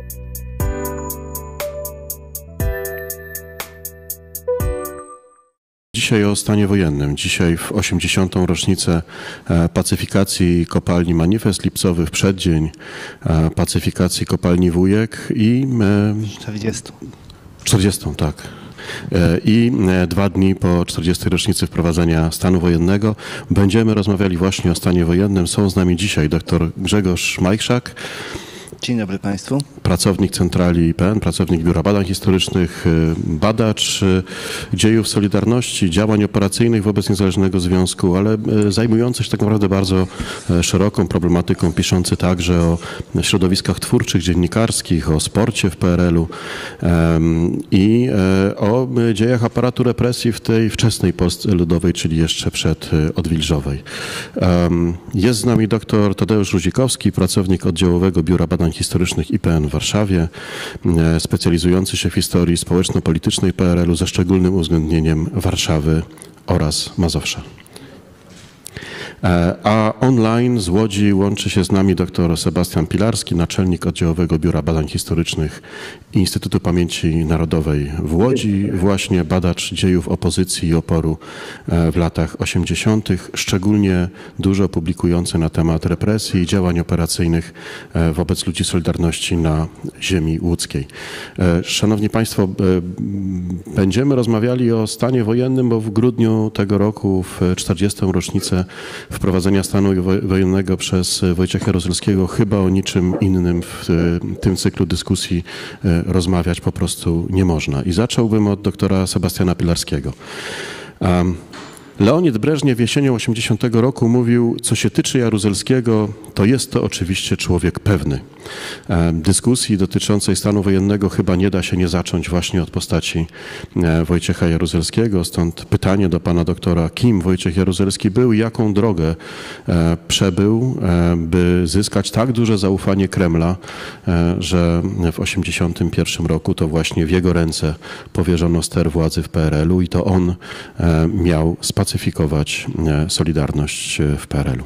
Dzisiaj o stanie wojennym. Dzisiaj w 80. rocznicę pacyfikacji kopalni Manifest Lipcowy, w przeddzień pacyfikacji kopalni Wujek i 40, tak. I 2 dni po 40. rocznicy wprowadzenia stanu wojennego będziemy rozmawiali właśnie o stanie wojennym. Są z nami dzisiaj dr Grzegorz Majchrzak. Dzień dobry Państwu. Pracownik centrali IPN, pracownik Biura Badań Historycznych, badacz dziejów Solidarności, działań operacyjnych wobec Niezależnego Związku, ale zajmujący się tak naprawdę bardzo szeroką problematyką, piszący także o środowiskach twórczych, dziennikarskich, o sporcie w PRL-u i o dziejach aparatu represji w tej wczesnej Polsce Ludowej, czyli jeszcze przed odwilżowej. Jest z nami dr Tadeusz Ruzikowski, pracownik oddziałowego Biura Badań Historycznych IPN w Warszawie, specjalizujący się w historii społeczno-politycznej PRL-u ze szczególnym uwzględnieniem Warszawy oraz Mazowsza. A online z Łodzi łączy się z nami dr Sebastian Pilarski, naczelnik oddziałowego Biura Badań Historycznych Instytutu Pamięci Narodowej w Łodzi, właśnie badacz dziejów opozycji i oporu w latach 80., szczególnie dużo publikujący na temat represji i działań operacyjnych wobec ludzi Solidarności na ziemi łódzkiej. Szanowni Państwo, będziemy rozmawiali o stanie wojennym, bo w grudniu tego roku, w 40. rocznicę wprowadzenia stanu wojennego przez Wojciecha Jaruzelskiego, chyba o niczym innym w tym cyklu dyskusji rozmawiać po prostu nie można. I zacząłbym od doktora Sebastiana Pilarskiego. Leonid Breżniew jesienią 80 roku mówił: co się tyczy Jaruzelskiego, to jest to oczywiście człowiek pewny. Dyskusji dotyczącej stanu wojennego chyba nie da się nie zacząć właśnie od postaci Wojciecha Jaruzelskiego. Stąd pytanie do pana doktora: kim Wojciech Jaruzelski był i jaką drogę przebył, by zyskać tak duże zaufanie Kremla, że w 81 roku to właśnie w jego ręce powierzono ster władzy w PRL-u i to on miał spacyfikować Solidarność w PRL-u.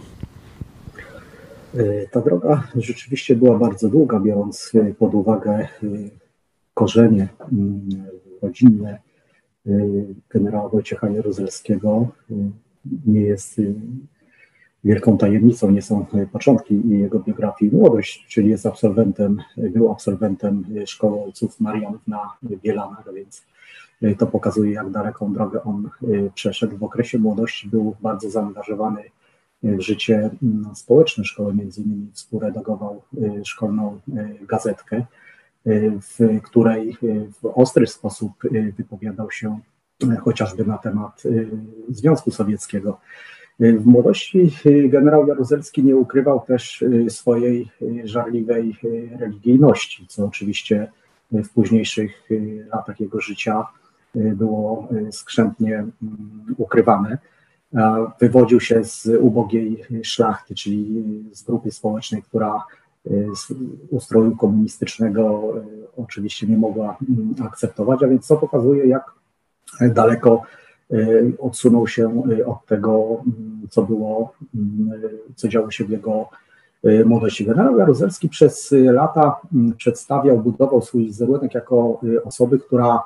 Ta droga rzeczywiście była bardzo długa, biorąc pod uwagę korzenie rodzinne generała Wojciecha Jaruzelskiego. Nie jest wielką tajemnicą, nie są początki jego biografii. Młodość, czyli był absolwentem szkoły ojców Marianów na Bielanach, więc to pokazuje, jak daleką drogę on przeszedł. W okresie młodości był bardzo zaangażowany w życie społeczne szkoły, między innymi współredagował szkolną gazetkę, w której w ostry sposób wypowiadał się chociażby na temat Związku Sowieckiego. W młodości generał Jaruzelski nie ukrywał też swojej żarliwej religijności, co oczywiście w późniejszych latach jego życia było skrzętnie ukrywane. Wywodził się z ubogiej szlachty, czyli z grupy społecznej, która z ustroju komunistycznego oczywiście nie mogła akceptować, a więc to pokazuje, jak daleko odsunął się od tego, co działo się w jego młodości. Generał Jaruzelski przez lata budował swój wizerunek jako osoby, która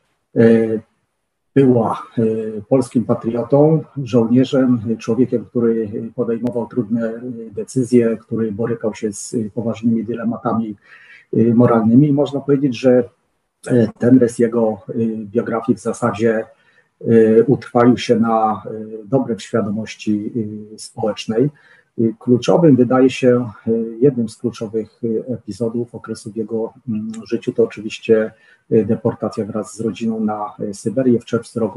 była polskim patriotą, żołnierzem, człowiekiem, który podejmował trudne decyzje, który borykał się z poważnymi dylematami moralnymi. I można powiedzieć, że ten rys jego biografii w zasadzie utrwalił się na dobre w świadomości społecznej. Kluczowym, wydaje się, jednym z kluczowych epizodów okresu w jego życiu to oczywiście deportacja wraz z rodziną na Syberię. W czerwcu roku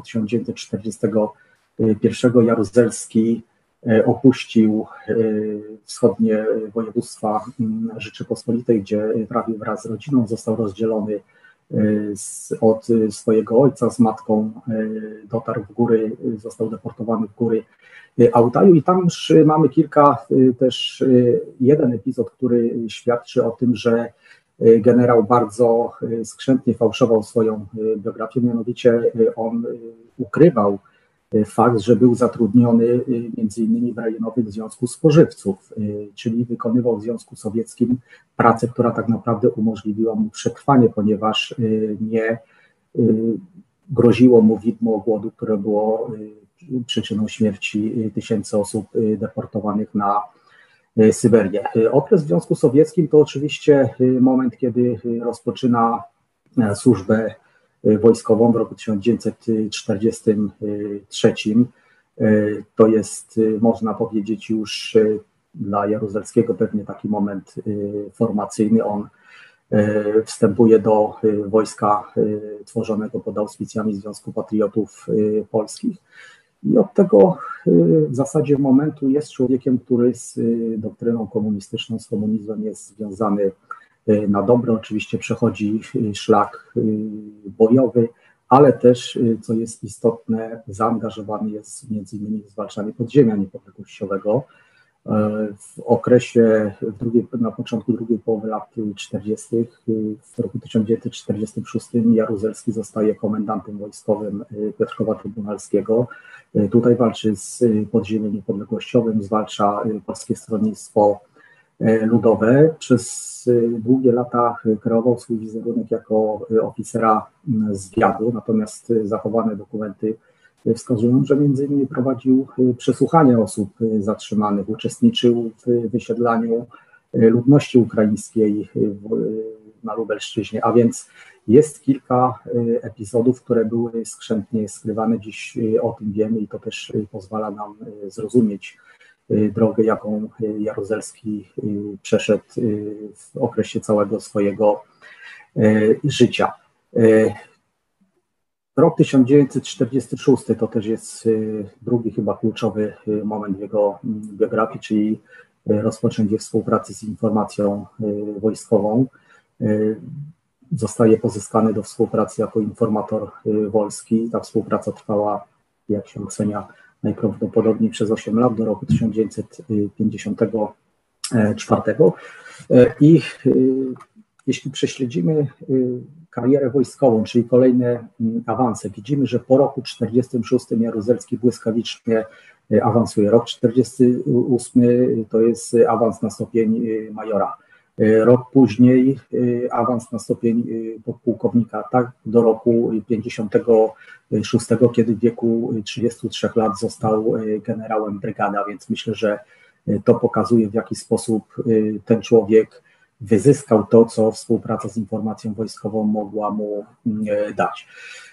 1941 Jaruzelski opuścił wschodnie województwa Rzeczypospolitej, gdzie trafił wraz z rodziną, został rozdzielony od swojego ojca z matką, dotarł w góry, został deportowany w góry Altaju i tam już mamy jeden epizod, który świadczy o tym, że generał bardzo skrzętnie fałszował swoją biografię, mianowicie on ukrywał fakt, że był zatrudniony między innymi w Rejonowym Związku Spożywców, czyli wykonywał w Związku Sowieckim pracę, która tak naprawdę umożliwiła mu przetrwanie, ponieważ nie groziło mu widmo głodu, które było przyczyną śmierci tysięcy osób deportowanych na Syberię. Okres w Związku Sowieckim to oczywiście moment, kiedy rozpoczyna służbę wojskową w roku 1943. To jest, można powiedzieć, już dla Jaruzelskiego pewnie taki moment formacyjny. On wstępuje do wojska tworzonego pod auspicjami Związku Patriotów Polskich i od tego w zasadzie momentu jest człowiekiem, który z doktryną komunistyczną, z komunizmem jest związany na dobre. Oczywiście przechodzi szlak bojowy, ale też, co jest istotne, zaangażowany jest między innymi w zwalczanie podziemia niepodległościowego. W okresie, na początku drugiej połowy lat 40., w roku 1946 Jaruzelski zostaje komendantem wojskowym Piotrkowa Trybunalskiego. Tutaj walczy z podziemiem niepodległościowym, zwalcza Polskie Stronnictwo Ludowe. Przez długie lata kreował swój wizerunek jako oficera zwiadu, natomiast zachowane dokumenty wskazują, że między innymi prowadził przesłuchania osób zatrzymanych, uczestniczył w wysiedlaniu ludności ukraińskiej na Lubelszczyźnie, a więc jest kilka epizodów, które były skrzętnie skrywane. Dziś o tym wiemy i to też pozwala nam zrozumieć drogę, jaką Jaruzelski przeszedł w okresie całego swojego życia. Rok 1946 to też jest drugi chyba kluczowy moment w jego biografii, czyli rozpoczęcie współpracy z informacją wojskową. Zostaje pozyskany do współpracy jako informator wolski. Ta współpraca trwała, jak się ocenia, najprawdopodobniej przez 8 lat, do roku 1954. I jeśli prześledzimy karierę wojskową, czyli kolejne awanse, widzimy, że po roku 1946 Jaruzelski błyskawicznie awansuje. Rok 1948 to jest awans na stopień majora. Rok później awans na stopień podpułkownika, tak do roku 1956, kiedy w wieku 33 lat został generałem brygady, a więc myślę, że to pokazuje, w jaki sposób ten człowiek wyzyskał to, co współpraca z informacją wojskową mogła mu dać.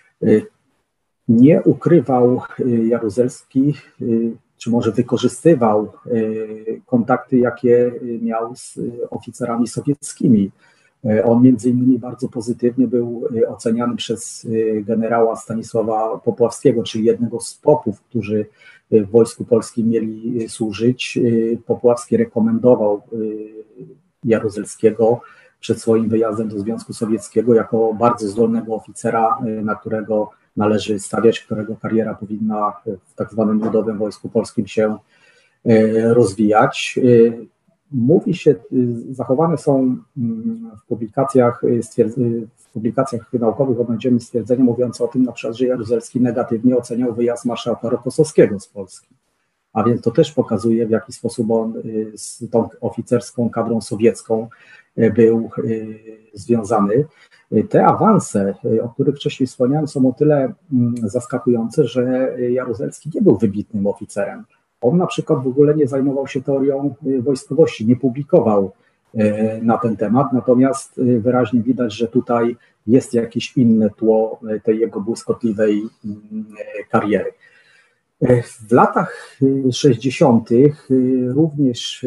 Nie ukrywał Jaruzelski, czy może wykorzystywał kontakty, jakie miał z oficerami sowieckimi. On między innymi bardzo pozytywnie był oceniany przez generała Stanisława Popławskiego, czyli jednego z popów, którzy w Wojsku Polskim mieli służyć. Popławski rekomendował Jaruzelskiego przed swoim wyjazdem do Związku Sowieckiego jako bardzo zdolnego oficera, na którego należy stawiać, którego kariera powinna w tak zwanym Ludowym Wojsku Polskim się rozwijać. Mówi się, zachowane są w publikacjach naukowych odnajdziemy stwierdzenia mówiące o tym, na przykład, że Jaruzelski negatywnie oceniał wyjazd marszałka Rokossowskiego z Polski. A więc to też pokazuje, w jaki sposób on z tą oficerską kadrą sowiecką był związany. Te awanse, o których wcześniej wspomniałem, są o tyle zaskakujące, że Jaruzelski nie był wybitnym oficerem. On na przykład w ogóle nie zajmował się teorią wojskowości, nie publikował na ten temat, natomiast wyraźnie widać, że tutaj jest jakieś inne tło tej jego błyskotliwej kariery. W latach 60. również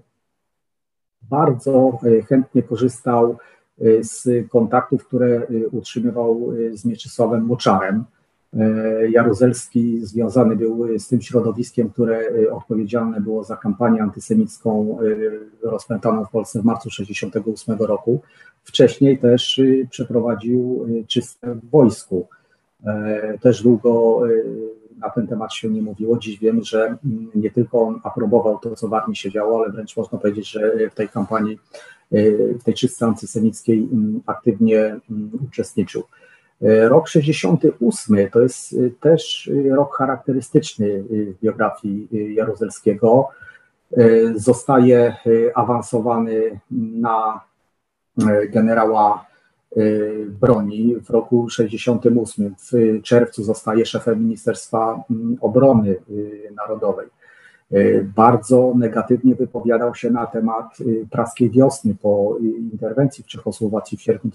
bardzo chętnie korzystał z kontaktów, które utrzymywał z Mieczysławem Moczarem. Jaruzelski związany był z tym środowiskiem, które odpowiedzialne było za kampanię antysemicką rozpętaną w Polsce w marcu 1968 roku. Wcześniej też przeprowadził czystkę w wojsku. Też długo na ten temat się nie mówiło. Dziś wiemy, że nie tylko on aprobował to, co w armii się działo, ale wręcz można powiedzieć, że w tej kampanii, w tej czystce antysemickiej aktywnie uczestniczył. Rok 68 to jest też rok charakterystyczny w biografii Jaruzelskiego. Zostaje awansowany na generała broni w roku 68. W czerwcu zostaje szefem Ministerstwa Obrony Narodowej. Bardzo negatywnie wypowiadał się na temat praskiej wiosny po interwencji w Czechosłowacji w sierpniu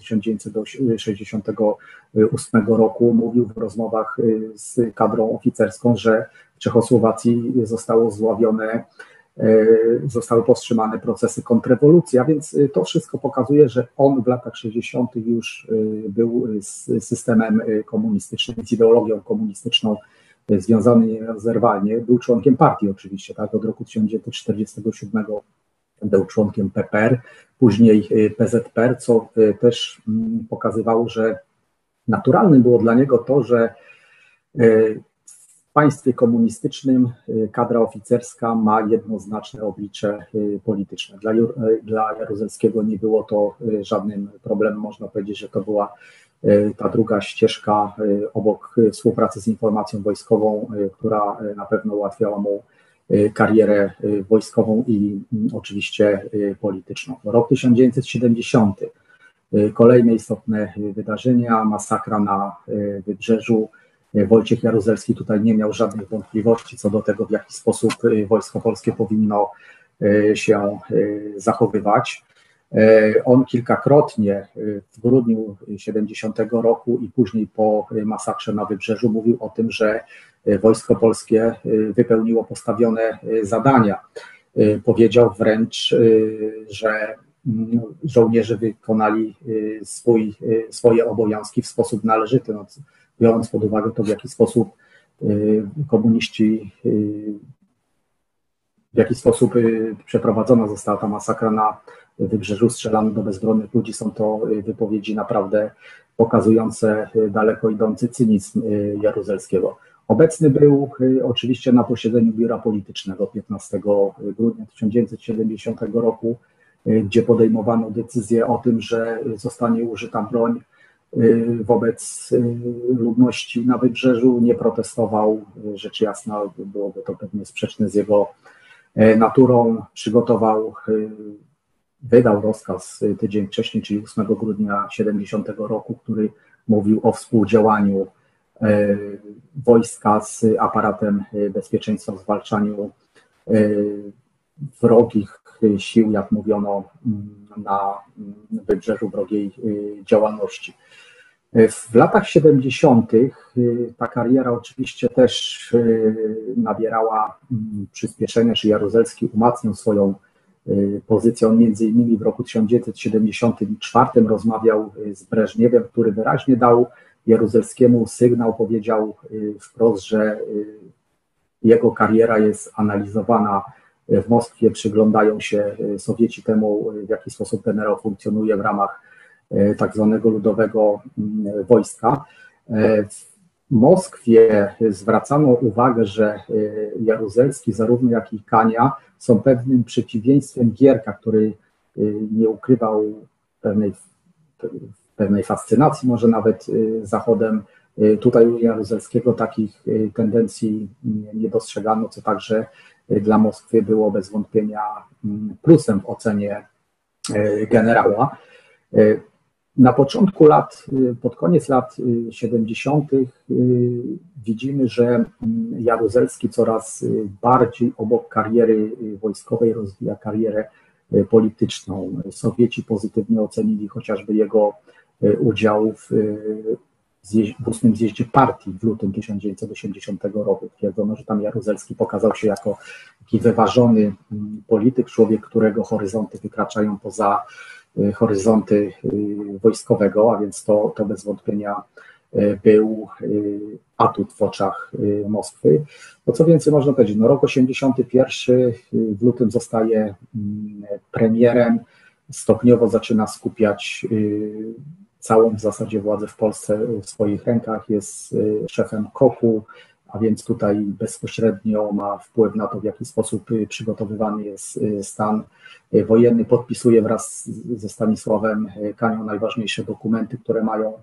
1968 roku. Mówił w rozmowach z kadrą oficerską, że w Czechosłowacji zostały powstrzymane procesy kontrrewolucji, a więc to wszystko pokazuje, że on w latach 60. już był z systemem komunistycznym, z ideologią komunistyczną związany nierozerwalnie. Był członkiem partii oczywiście, tak, od roku 1947 był członkiem PPR, później PZPR, co też pokazywało, że naturalnym było dla niego to, że w państwie komunistycznym kadra oficerska ma jednoznaczne oblicze polityczne. Dla Jaruzelskiego nie było to żadnym problemem. Można powiedzieć, że to była ta druga ścieżka obok współpracy z informacją wojskową, która na pewno ułatwiała mu karierę wojskową i oczywiście polityczną. Rok 1970. Kolejne istotne wydarzenia, masakra na Wybrzeżu. Wojciech Jaruzelski tutaj nie miał żadnych wątpliwości co do tego, w jaki sposób Wojsko Polskie powinno się zachowywać. On kilkakrotnie w grudniu 70 roku i później po masakrze na Wybrzeżu mówił o tym, że Wojsko Polskie wypełniło postawione zadania. Powiedział wręcz, że żołnierze wykonali swoje obowiązki w sposób należyty, biorąc pod uwagę to, w jaki sposób komuniści, w jaki sposób przeprowadzona została ta masakra na Wybrzeżu, strzelano do bezbronnych ludzi. Są to wypowiedzi naprawdę pokazujące daleko idący cynizm Jaruzelskiego. Obecny był oczywiście na posiedzeniu Biura Politycznego 15 grudnia 1970 roku, gdzie podejmowano decyzję o tym, że zostanie użyta broń wobec ludności na Wybrzeżu. Nie protestował, rzecz jasna, byłoby to pewnie sprzeczne z jego naturą. Wydał rozkaz tydzień wcześniej, czyli 8 grudnia 70 roku, który mówił o współdziałaniu wojska z aparatem bezpieczeństwa w zwalczaniu wrogich sił, jak mówiono, na Wybrzeżu, wrogiej działalności. W latach 70. ta kariera oczywiście też nabierała przyspieszenia, czy Jaruzelski umacniał swoją pozycję. On między innymi w roku 1974 rozmawiał z Breżniewem, który wyraźnie dał Jaruzelskiemu sygnał, powiedział wprost, że jego kariera jest analizowana w Moskwie, przyglądają się Sowieci temu, w jaki sposób generał funkcjonuje w ramach tak zwanego ludowego wojska. W Moskwie zwracano uwagę, że Jaruzelski, zarówno jak i Kania, są pewnym przeciwieństwem Gierka, który nie ukrywał pewnej fascynacji, może nawet Zachodem. Tutaj u Jaruzelskiego takich tendencji nie dostrzegano, co także dla Moskwy było bez wątpienia plusem w ocenie generała. Na początku pod koniec lat 70. widzimy, że Jaruzelski coraz bardziej obok kariery wojskowej rozwija karierę polityczną. Sowieci pozytywnie ocenili chociażby jego udział w 8. zjeździe partii w lutym 1980 roku. Twierdzono, że tam Jaruzelski pokazał się jako taki wyważony polityk, człowiek, którego horyzonty wykraczają poza horyzonty wojskowego, a więc to bez wątpienia był atut w oczach Moskwy. No co więcej można powiedzieć, rok 81 w lutym zostaje premierem, stopniowo zaczyna skupiać całą w zasadzie władzę w Polsce w swoich rękach, jest szefem KOK-u, a więc tutaj bezpośrednio ma wpływ na to, w jaki sposób przygotowywany jest stan wojenny. Podpisuje wraz ze Stanisławem Kanią najważniejsze dokumenty, które mają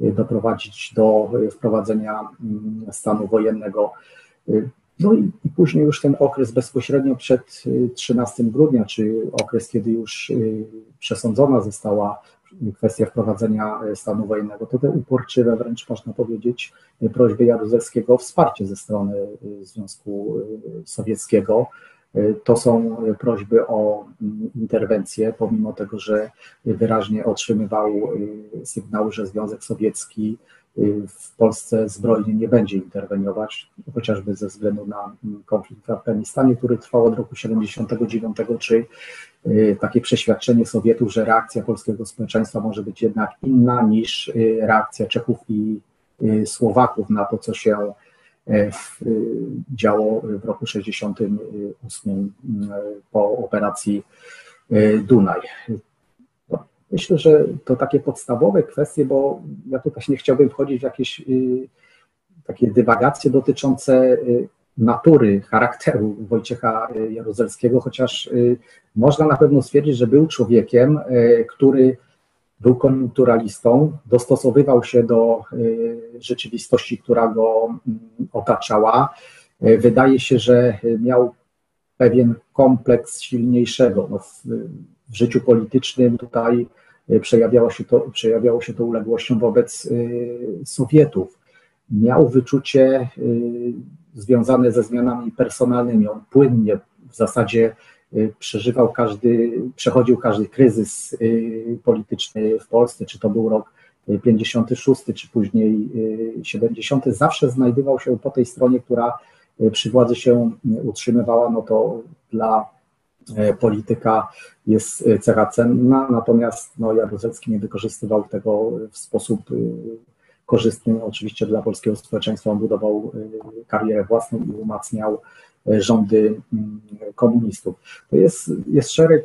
doprowadzić do wprowadzenia stanu wojennego. No i później już ten okres bezpośrednio przed 13 grudnia, czy okres, kiedy już przesądzona została kwestia wprowadzenia stanu wojennego, to te uporczywe, wręcz można powiedzieć, prośby Jaruzelskiego o wsparcie ze strony Związku Sowieckiego. To są prośby o interwencję, pomimo tego, że wyraźnie otrzymywał sygnały, że Związek Sowiecki w Polsce zbrojnie nie będzie interweniować, chociażby ze względu na konflikt w Afganistanie, który trwał od roku 1979, czy takie przeświadczenie Sowietów, że reakcja polskiego społeczeństwa może być jednak inna niż reakcja Czechów i Słowaków na to, co się działo w roku 1968 po operacji Dunaj. Myślę, że to takie podstawowe kwestie, bo ja tutaj nie chciałbym wchodzić w jakieś takie dywagacje dotyczące natury, charakteru Wojciecha Jaruzelskiego, chociaż można na pewno stwierdzić, że był człowiekiem, który był koniunkturalistą, dostosowywał się do rzeczywistości, która go otaczała. Wydaje się, że miał pewien kompleks silniejszego. No, w życiu politycznym tutaj przejawiało się to uległością wobec Sowietów. Miał wyczucie związane ze zmianami personalnymi. On płynnie w zasadzie przechodził każdy kryzys polityczny w Polsce, czy to był rok 56, czy później 70. Zawsze znajdował się po tej stronie, która przy władzy się utrzymywała. No to dla polityka jest cecha cenna, natomiast Jaruzelski nie wykorzystywał tego w sposób korzystny. Oczywiście dla polskiego społeczeństwa on budował karierę własną i umacniał rządy komunistów. To jest szereg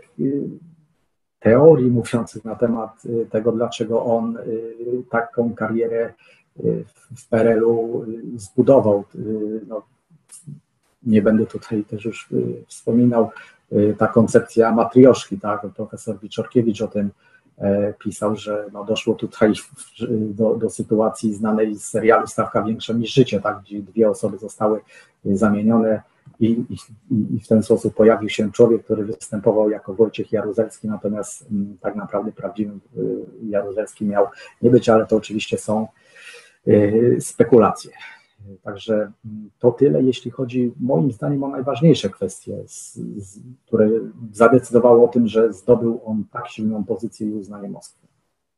teorii mówiących na temat tego, dlaczego on taką karierę w PRL-u zbudował. No, nie będę tutaj też już wspominał, ta koncepcja matrioszki, tak? Profesor Wieczorkiewicz o tym pisał, że doszło tutaj do sytuacji znanej z serialu Stawka większa niż życie, tak? Gdzie dwie osoby zostały zamienione i w ten sposób pojawił się człowiek, który występował jako Wojciech Jaruzelski, natomiast tak naprawdę prawdziwym Jaruzelskim miał nie być, ale to oczywiście są spekulacje. Także to tyle, jeśli chodzi moim zdaniem o najważniejsze kwestie, które zadecydowały o tym, że zdobył on tak silną pozycję i uznanie Moskwy.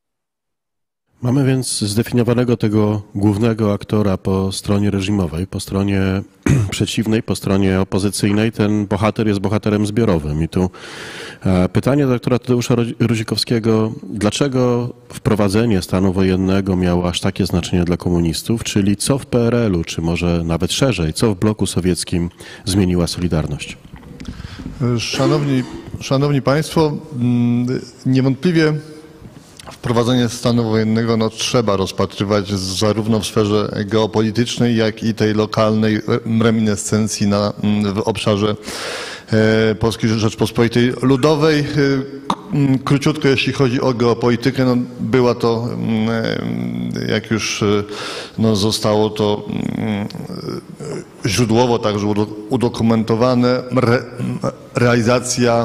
Mamy więc zdefiniowanego tego głównego aktora po stronie reżimowej, po stronie przeciwnej, po stronie opozycyjnej. Ten bohater jest bohaterem zbiorowym. I tu pytanie do doktora Tadeusza Ruzikowskiego, dlaczego wprowadzenie stanu wojennego miało aż takie znaczenie dla komunistów, czyli co w PRL-u, czy może nawet szerzej, co w bloku sowieckim zmieniła Solidarność? Szanowni Państwo, niewątpliwie wprowadzenie stanu wojennego trzeba rozpatrywać zarówno w sferze geopolitycznej, jak i tej lokalnej reminiscencji w obszarze Polskiej Rzeczpospolitej Ludowej. Króciutko, jeśli chodzi o geopolitykę, była to, jak już zostało to źródłowo także udokumentowane, realizacja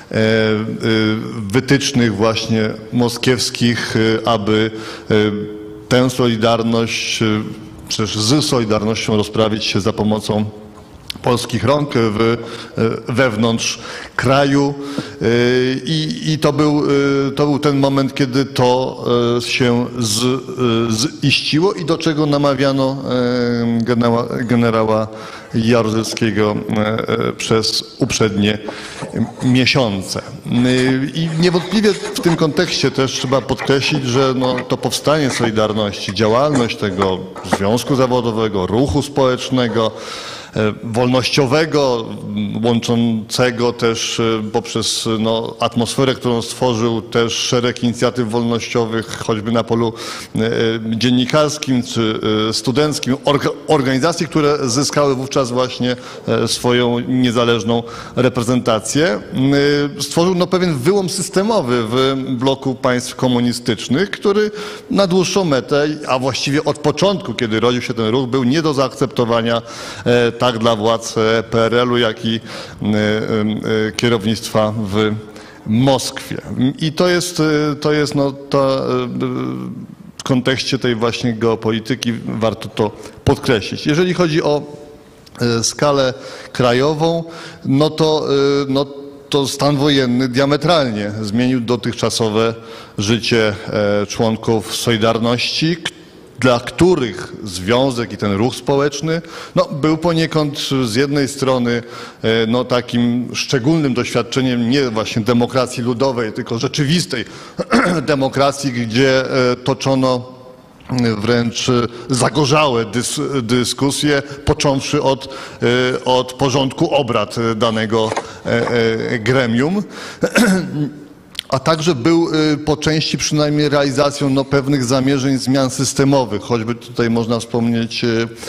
wytycznych właśnie moskiewskich, aby tę Solidarność, czy też z Solidarnością rozprawić się za pomocą polskich rąk wewnątrz kraju i to był ten moment, kiedy to się ziściło i do czego namawiano generała Jaruzelskiego przez uprzednie miesiące. I niewątpliwie w tym kontekście też trzeba podkreślić, że to powstanie Solidarności, działalność tego związku zawodowego, ruchu społecznego, wolnościowego, łączącego też poprzez atmosferę, którą stworzył też szereg inicjatyw wolnościowych, choćby na polu dziennikarskim czy studenckim, organizacji, które zyskały wówczas właśnie swoją niezależną reprezentację. Stworzył pewien wyłom systemowy w bloku państw komunistycznych, który na dłuższą metę, a właściwie od początku, kiedy rodził się ten ruch, był nie do zaakceptowania tak dla władz PRL-u, jak i kierownictwa w Moskwie. I to jest w kontekście tej właśnie geopolityki warto to podkreślić. Jeżeli chodzi o skalę krajową, to stan wojenny diametralnie zmienił dotychczasowe życie członków Solidarności, dla których związek i ten ruch społeczny był poniekąd z jednej strony takim szczególnym doświadczeniem nie właśnie demokracji ludowej, tylko rzeczywistej demokracji, gdzie toczono wręcz zagorzałe dyskusje, począwszy od porządku obrad danego gremium, a także był po części przynajmniej realizacją pewnych zamierzeń zmian systemowych, choćby tutaj można wspomnieć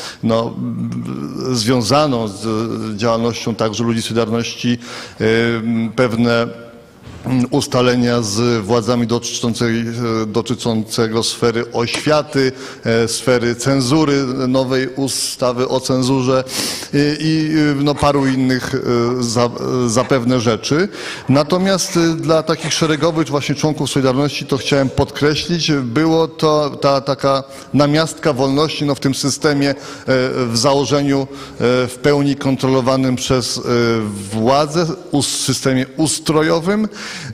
związaną z działalnością także ludzi Solidarności pewne ustalenia z władzami dotyczącego sfery oświaty, sfery cenzury, nowej ustawy o cenzurze i paru innych zapewne rzeczy. Natomiast dla takich szeregowych właśnie członków Solidarności, to chciałem podkreślić, było to ta taka namiastka wolności w tym systemie w założeniu w pełni kontrolowanym przez władzę, systemie ustrojowym,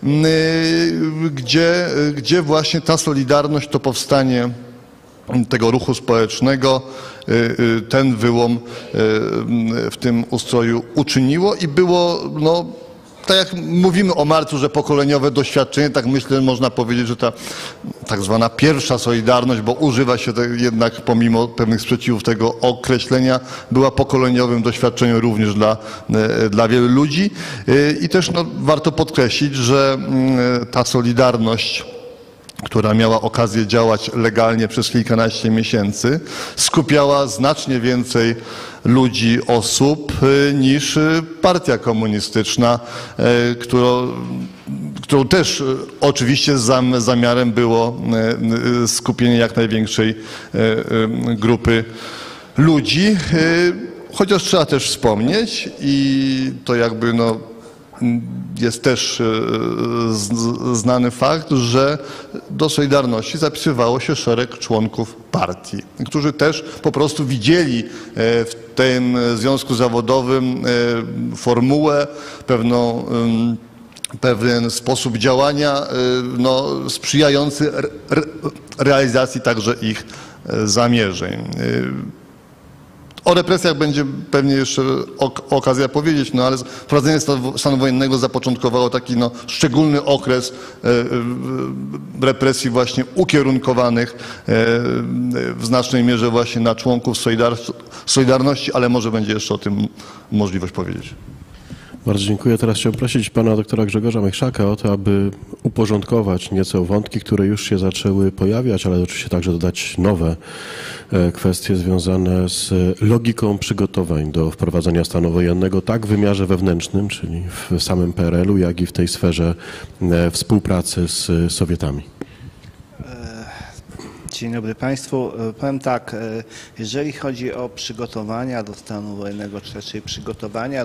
gdzie właśnie ta solidarność, to powstanie tego ruchu społecznego, ten wyłom w tym ustroju uczyniło i było, tak jak mówimy o marcu, że pokoleniowe doświadczenie, tak myślę, można powiedzieć, że ta tak zwana pierwsza Solidarność, bo używa się jednak pomimo pewnych sprzeciwów tego określenia, była pokoleniowym doświadczeniem również dla wielu ludzi. I też warto podkreślić, że ta Solidarność, która miała okazję działać legalnie przez kilkanaście miesięcy, skupiała znacznie więcej ludzi, osób niż partia komunistyczna, którą też oczywiście zamiarem było skupienie jak największej grupy ludzi. Chociaż trzeba też wspomnieć i to jakby jest też znany fakt, że do Solidarności zapisywało się szereg członków partii, którzy też po prostu widzieli w tym związku zawodowym formułę, pewien sposób działania sprzyjający realizacji także ich zamierzeń. O represjach będzie pewnie jeszcze okazja powiedzieć, ale wprowadzenie stanu wojennego zapoczątkowało taki szczególny okres represji właśnie ukierunkowanych w znacznej mierze właśnie na członków Solidarności, ale może będzie jeszcze o tym możliwość powiedzieć. Bardzo dziękuję. Teraz chciałbym prosić pana doktora Grzegorza Mejszaka o to, aby uporządkować nieco wątki, które już się zaczęły pojawiać, ale oczywiście także dodać nowe kwestie związane z logiką przygotowań do wprowadzenia stanu wojennego, tak w wymiarze wewnętrznym, czyli w samym PRL-u, jak i w tej sferze współpracy z Sowietami. Dzień dobry Państwu. Powiem tak, jeżeli chodzi o przygotowania do stanu wojennego, czy raczej przygotowania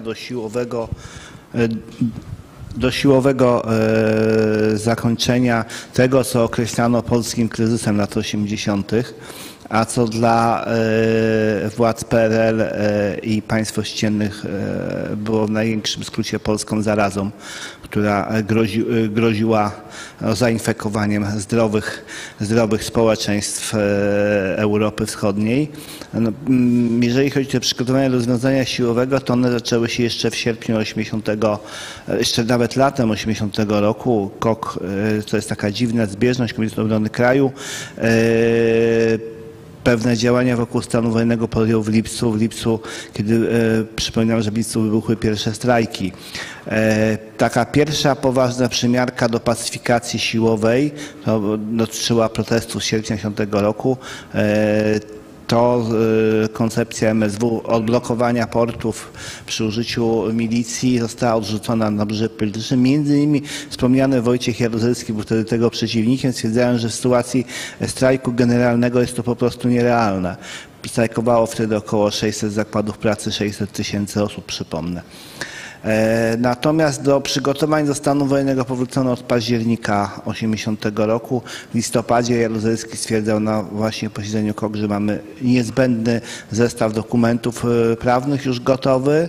do siłowego zakończenia tego, co określano polskim kryzysem lat 80., a co dla władz PRL i państw ościennych było w największym skrócie polską zarazą, która groziła zainfekowaniem zdrowych społeczeństw Europy Wschodniej. Jeżeli chodzi o te przygotowania do rozwiązania siłowego, to one zaczęły się jeszcze w sierpniu 80, jeszcze nawet latem 80 roku. KOK to jest taka dziwna zbieżność, Komitet Obrony Kraju, pewne działania wokół stanu wojennego podjął w lipcu, kiedy przypominam, że w lipcu wybuchły pierwsze strajki. Taka pierwsza poważna przymiarka do pacyfikacji siłowej, to dotyczyła protestów z sierpnia 2010 roku, to koncepcja MSW odblokowania portów przy użyciu milicji została odrzucona na brzeże politycznym. Między innymi wspomniany Wojciech Jaruzelski był wtedy tego przeciwnikiem, stwierdzając, że w sytuacji strajku generalnego jest to po prostu nierealne. Strajkowało wtedy około 600 zakładów pracy, 600 000 osób, przypomnę. Natomiast do przygotowań do stanu wojennego powrócono od października 1980 roku. W listopadzie Jaruzelski stwierdzał na właśnie posiedzeniu KOK, że mamy niezbędny zestaw dokumentów prawnych już gotowy.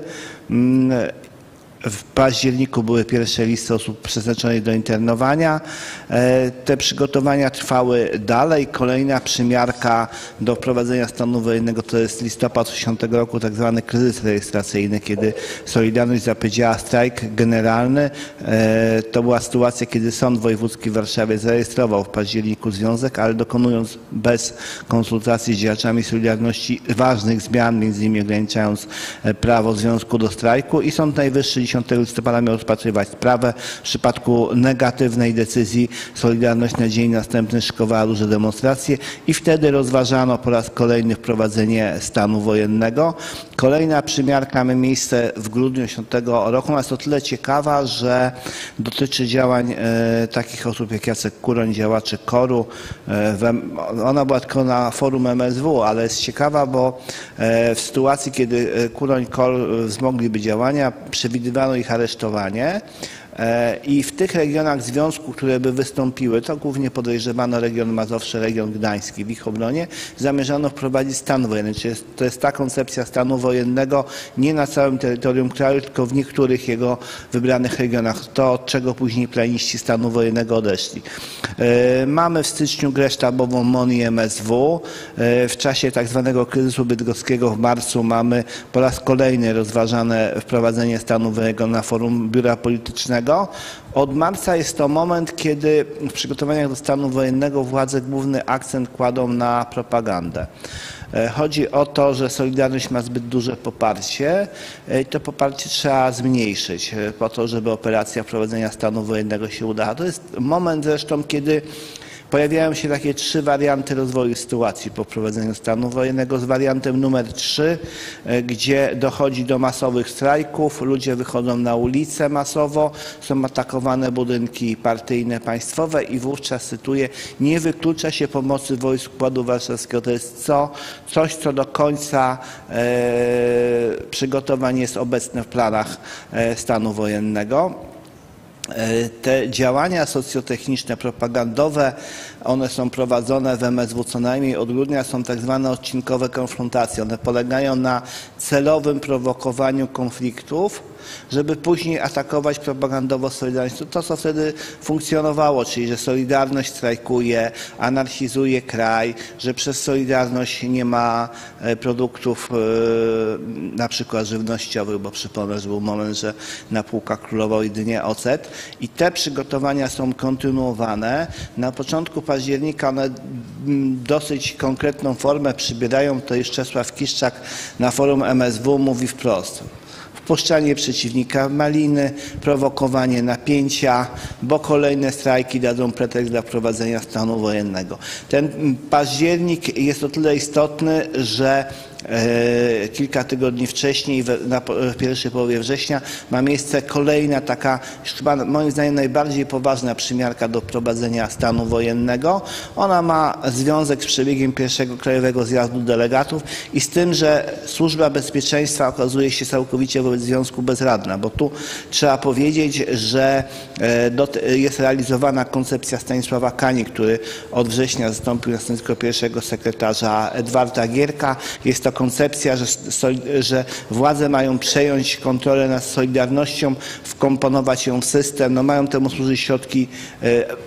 W październiku były pierwsze listy osób przeznaczonych do internowania. Te przygotowania trwały dalej. Kolejna przymiarka do wprowadzenia stanu wojennego to jest listopad 1980 roku, tak zwany kryzys rejestracyjny, kiedy Solidarność zapowiedziała strajk generalny. To była sytuacja, kiedy Sąd Wojewódzki w Warszawie zarejestrował w październiku związek, ale dokonując bez konsultacji z działaczami Solidarności ważnych zmian, między innymi ograniczając prawo związku do strajku, i Sąd Najwyższy 10 listopada miał rozpatrywać sprawę. W przypadku negatywnej decyzji Solidarność na dzień następny szykowała różne demonstracje i wtedy rozważano po raz kolejny wprowadzenie stanu wojennego. Kolejna przymiarka ma miejsce w grudniu 2010 roku. Ona jest o tyle ciekawa, że dotyczy działań takich osób jak Jacek Kuroń, działaczy KOR-u. Ona była tylko na forum MSW, ale jest ciekawa, bo w sytuacji, kiedy Kuroń, KOR wzmogliby działania, przewidywano ich aresztowanie. I w tych regionach związku, które by wystąpiły, to głównie podejrzewano region Mazowsze, region Gdański, w ich obronie zamierzano wprowadzić stan wojenny. Czyli to jest ta koncepcja stanu wojennego nie na całym terytorium kraju, tylko w niektórych jego wybranych regionach. To, od czego później planiści stanu wojennego odeszli. Mamy w styczniu grę sztabową MON i MSW. W czasie tak zwanego kryzysu bydgoskiego w marcu mamy po raz kolejny rozważane wprowadzenie stanu wojennego na forum biura politycznego. Od marca jest to moment, kiedy w przygotowaniach do stanu wojennego władze główny akcent kładą na propagandę. Chodzi o to, że Solidarność ma zbyt duże poparcie i to poparcie trzeba zmniejszyć po to, żeby operacja wprowadzenia stanu wojennego się udała. To jest moment zresztą, kiedy pojawiają się takie trzy warianty rozwoju sytuacji po wprowadzeniu stanu wojennego, z wariantem numer 3, gdzie dochodzi do masowych strajków, ludzie wychodzą na ulicę masowo, są atakowane budynki partyjne, państwowe i wówczas, cytuję, nie wyklucza się pomocy wojsk Układu Warszawskiego. To jest coś, co do końca przygotowań jest obecne w planach stanu wojennego. Te działania socjotechniczne, propagandowe, one są prowadzone w MSW co najmniej od grudnia, są tak zwane odcinkowe konfrontacje. One polegają na celowym prowokowaniu konfliktów, żeby później atakować propagandowo Solidarność. To, co wtedy funkcjonowało, czyli że Solidarność strajkuje, anarchizuje kraj, że przez Solidarność nie ma produktów na przykład żywnościowych, bo przypomnę, że był moment, że na półkach królował jedynie ocet. I te przygotowania są kontynuowane. Na początku października one dosyć konkretną formę przybierają. To jest Czesław Kiszczak na forum MSW mówi wprost: wpuszczanie przeciwnika w maliny, prowokowanie napięcia, bo kolejne strajki dadzą pretekst dla wprowadzenia stanu wojennego. Ten październik jest o tyle istotny, że kilka tygodni wcześniej, w pierwszej połowie września, ma miejsce kolejna taka, chyba moim zdaniem najbardziej poważna przymiarka do wprowadzenia stanu wojennego. Ona ma związek z przebiegiem pierwszego Krajowego Zjazdu Delegatów i z tym, że Służba Bezpieczeństwa okazuje się całkowicie wobec związku bezradna, bo tu trzeba powiedzieć, że jest realizowana koncepcja Stanisława Kani, który od września zastąpił na stanowisko pierwszego sekretarza Edwarda Gierka. Jest to koncepcja, że władze mają przejąć kontrolę nad Solidarnością, wkomponować ją w system. No, mają temu służyć środki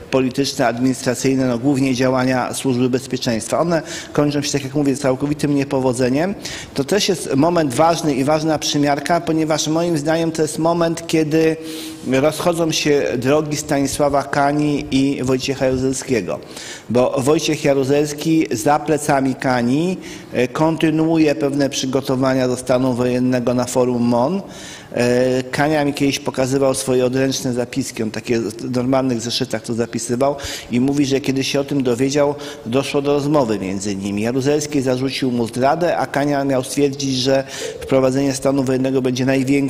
polityczne, administracyjne, no głównie działania Służby Bezpieczeństwa. One kończą się, tak jak mówię, całkowitym niepowodzeniem. To też jest moment ważny i ważna przymiarka, ponieważ moim zdaniem to jest moment, kiedy rozchodzą się drogi Stanisława Kani i Wojciecha Jaruzelskiego, bo Wojciech Jaruzelski za plecami Kani kontynuuje pewne przygotowania do stanu wojennego na forum MON. Kania mi kiedyś pokazywał swoje odręczne zapiski, on takie w normalnych zeszytach to zapisywał i mówi, że kiedy się o tym dowiedział, doszło do rozmowy między nimi. Jaruzelski zarzucił mu zdradę, a Kania miał stwierdzić, że wprowadzenie stanu wojennego będzie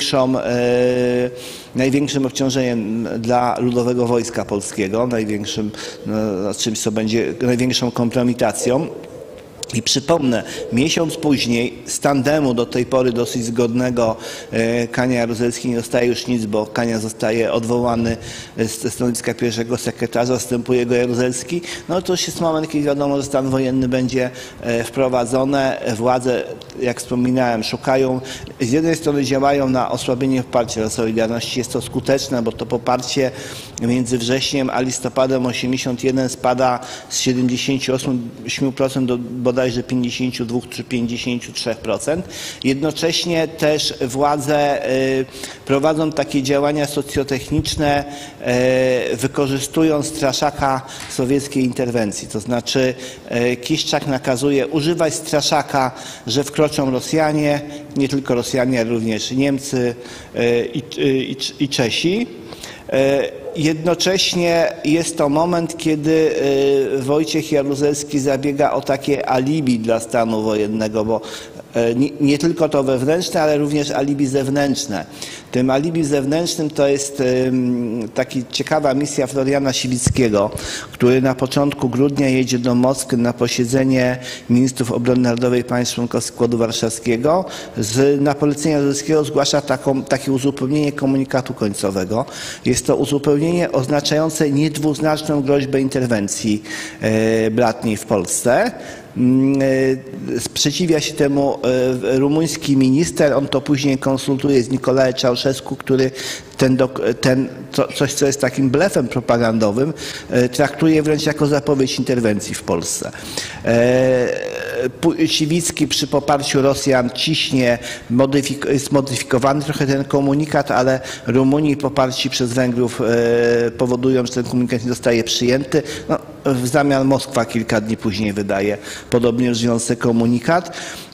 największym obciążeniem dla Ludowego Wojska Polskiego, największym, czymś, co będzie największą kompromitacją. I przypomnę, miesiąc później z tandemu do tej pory dosyć zgodnego Kania-Jaruzelski nie dostaje już nic, bo Kania zostaje odwołany ze stanowiska pierwszego sekretarza, zastępuje go Jaruzelski. No to już jest moment, kiedy wiadomo, że stan wojenny będzie wprowadzony. Władze, jak wspominałem, szukają, z jednej strony działają na osłabienie poparcia dla Solidarności. Jest to skuteczne, bo to poparcie między wrześniem a listopadem 81 spada z 78% do bodajże 52 czy 53%. Jednocześnie też władze prowadzą takie działania socjotechniczne, wykorzystując straszaka sowieckiej interwencji. To znaczy Kiszczak nakazuje używać straszaka, że wkroczą Rosjanie, nie tylko Rosjanie, ale również Niemcy i Czesi. Jednocześnie jest to moment, kiedy Wojciech Jaruzelski zabiega o takie alibi dla stanu wojennego, bo nie tylko to wewnętrzne, ale również alibi zewnętrzne. Tym alibi zewnętrznym to jest taka ciekawa misja Floriana Siwickiego, który na początku grudnia jedzie do Moskwy na posiedzenie ministrów obrony narodowej państw członkowskich Układu Warszawskiego. Na polecenie Jaruzelskiego zgłasza takie uzupełnienie komunikatu końcowego. Jest to uzupełnienie oznaczające niedwuznaczną groźbę interwencji bratniej w Polsce. Sprzeciwia się temu rumuński minister, on to później konsultuje z Nicolae Ceausescu, który coś, co jest takim blefem propagandowym, traktuje wręcz jako zapowiedź interwencji w Polsce. Siwicki przy poparciu Rosjan ciśnie, jest modyfikowany trochę ten komunikat, ale Rumuni poparci przez Węgrów powodują, że ten komunikat nie zostaje przyjęty. No, w zamian Moskwa kilka dni później wydaje podobnie rozwiązujący komunikat.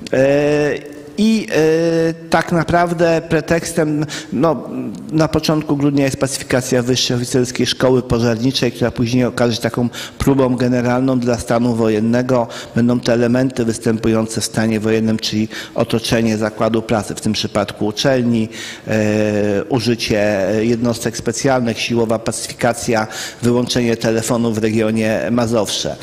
I tak naprawdę pretekstem, na początku grudnia jest pacyfikacja Wyższej Oficerskiej Szkoły Pożarniczej, która później okaże się taką próbą generalną dla stanu wojennego. Będą te elementy występujące w stanie wojennym, czyli otoczenie zakładu pracy, w tym przypadku uczelni, użycie jednostek specjalnych, siłowa pacyfikacja, wyłączenie telefonu w regionie Mazowsze.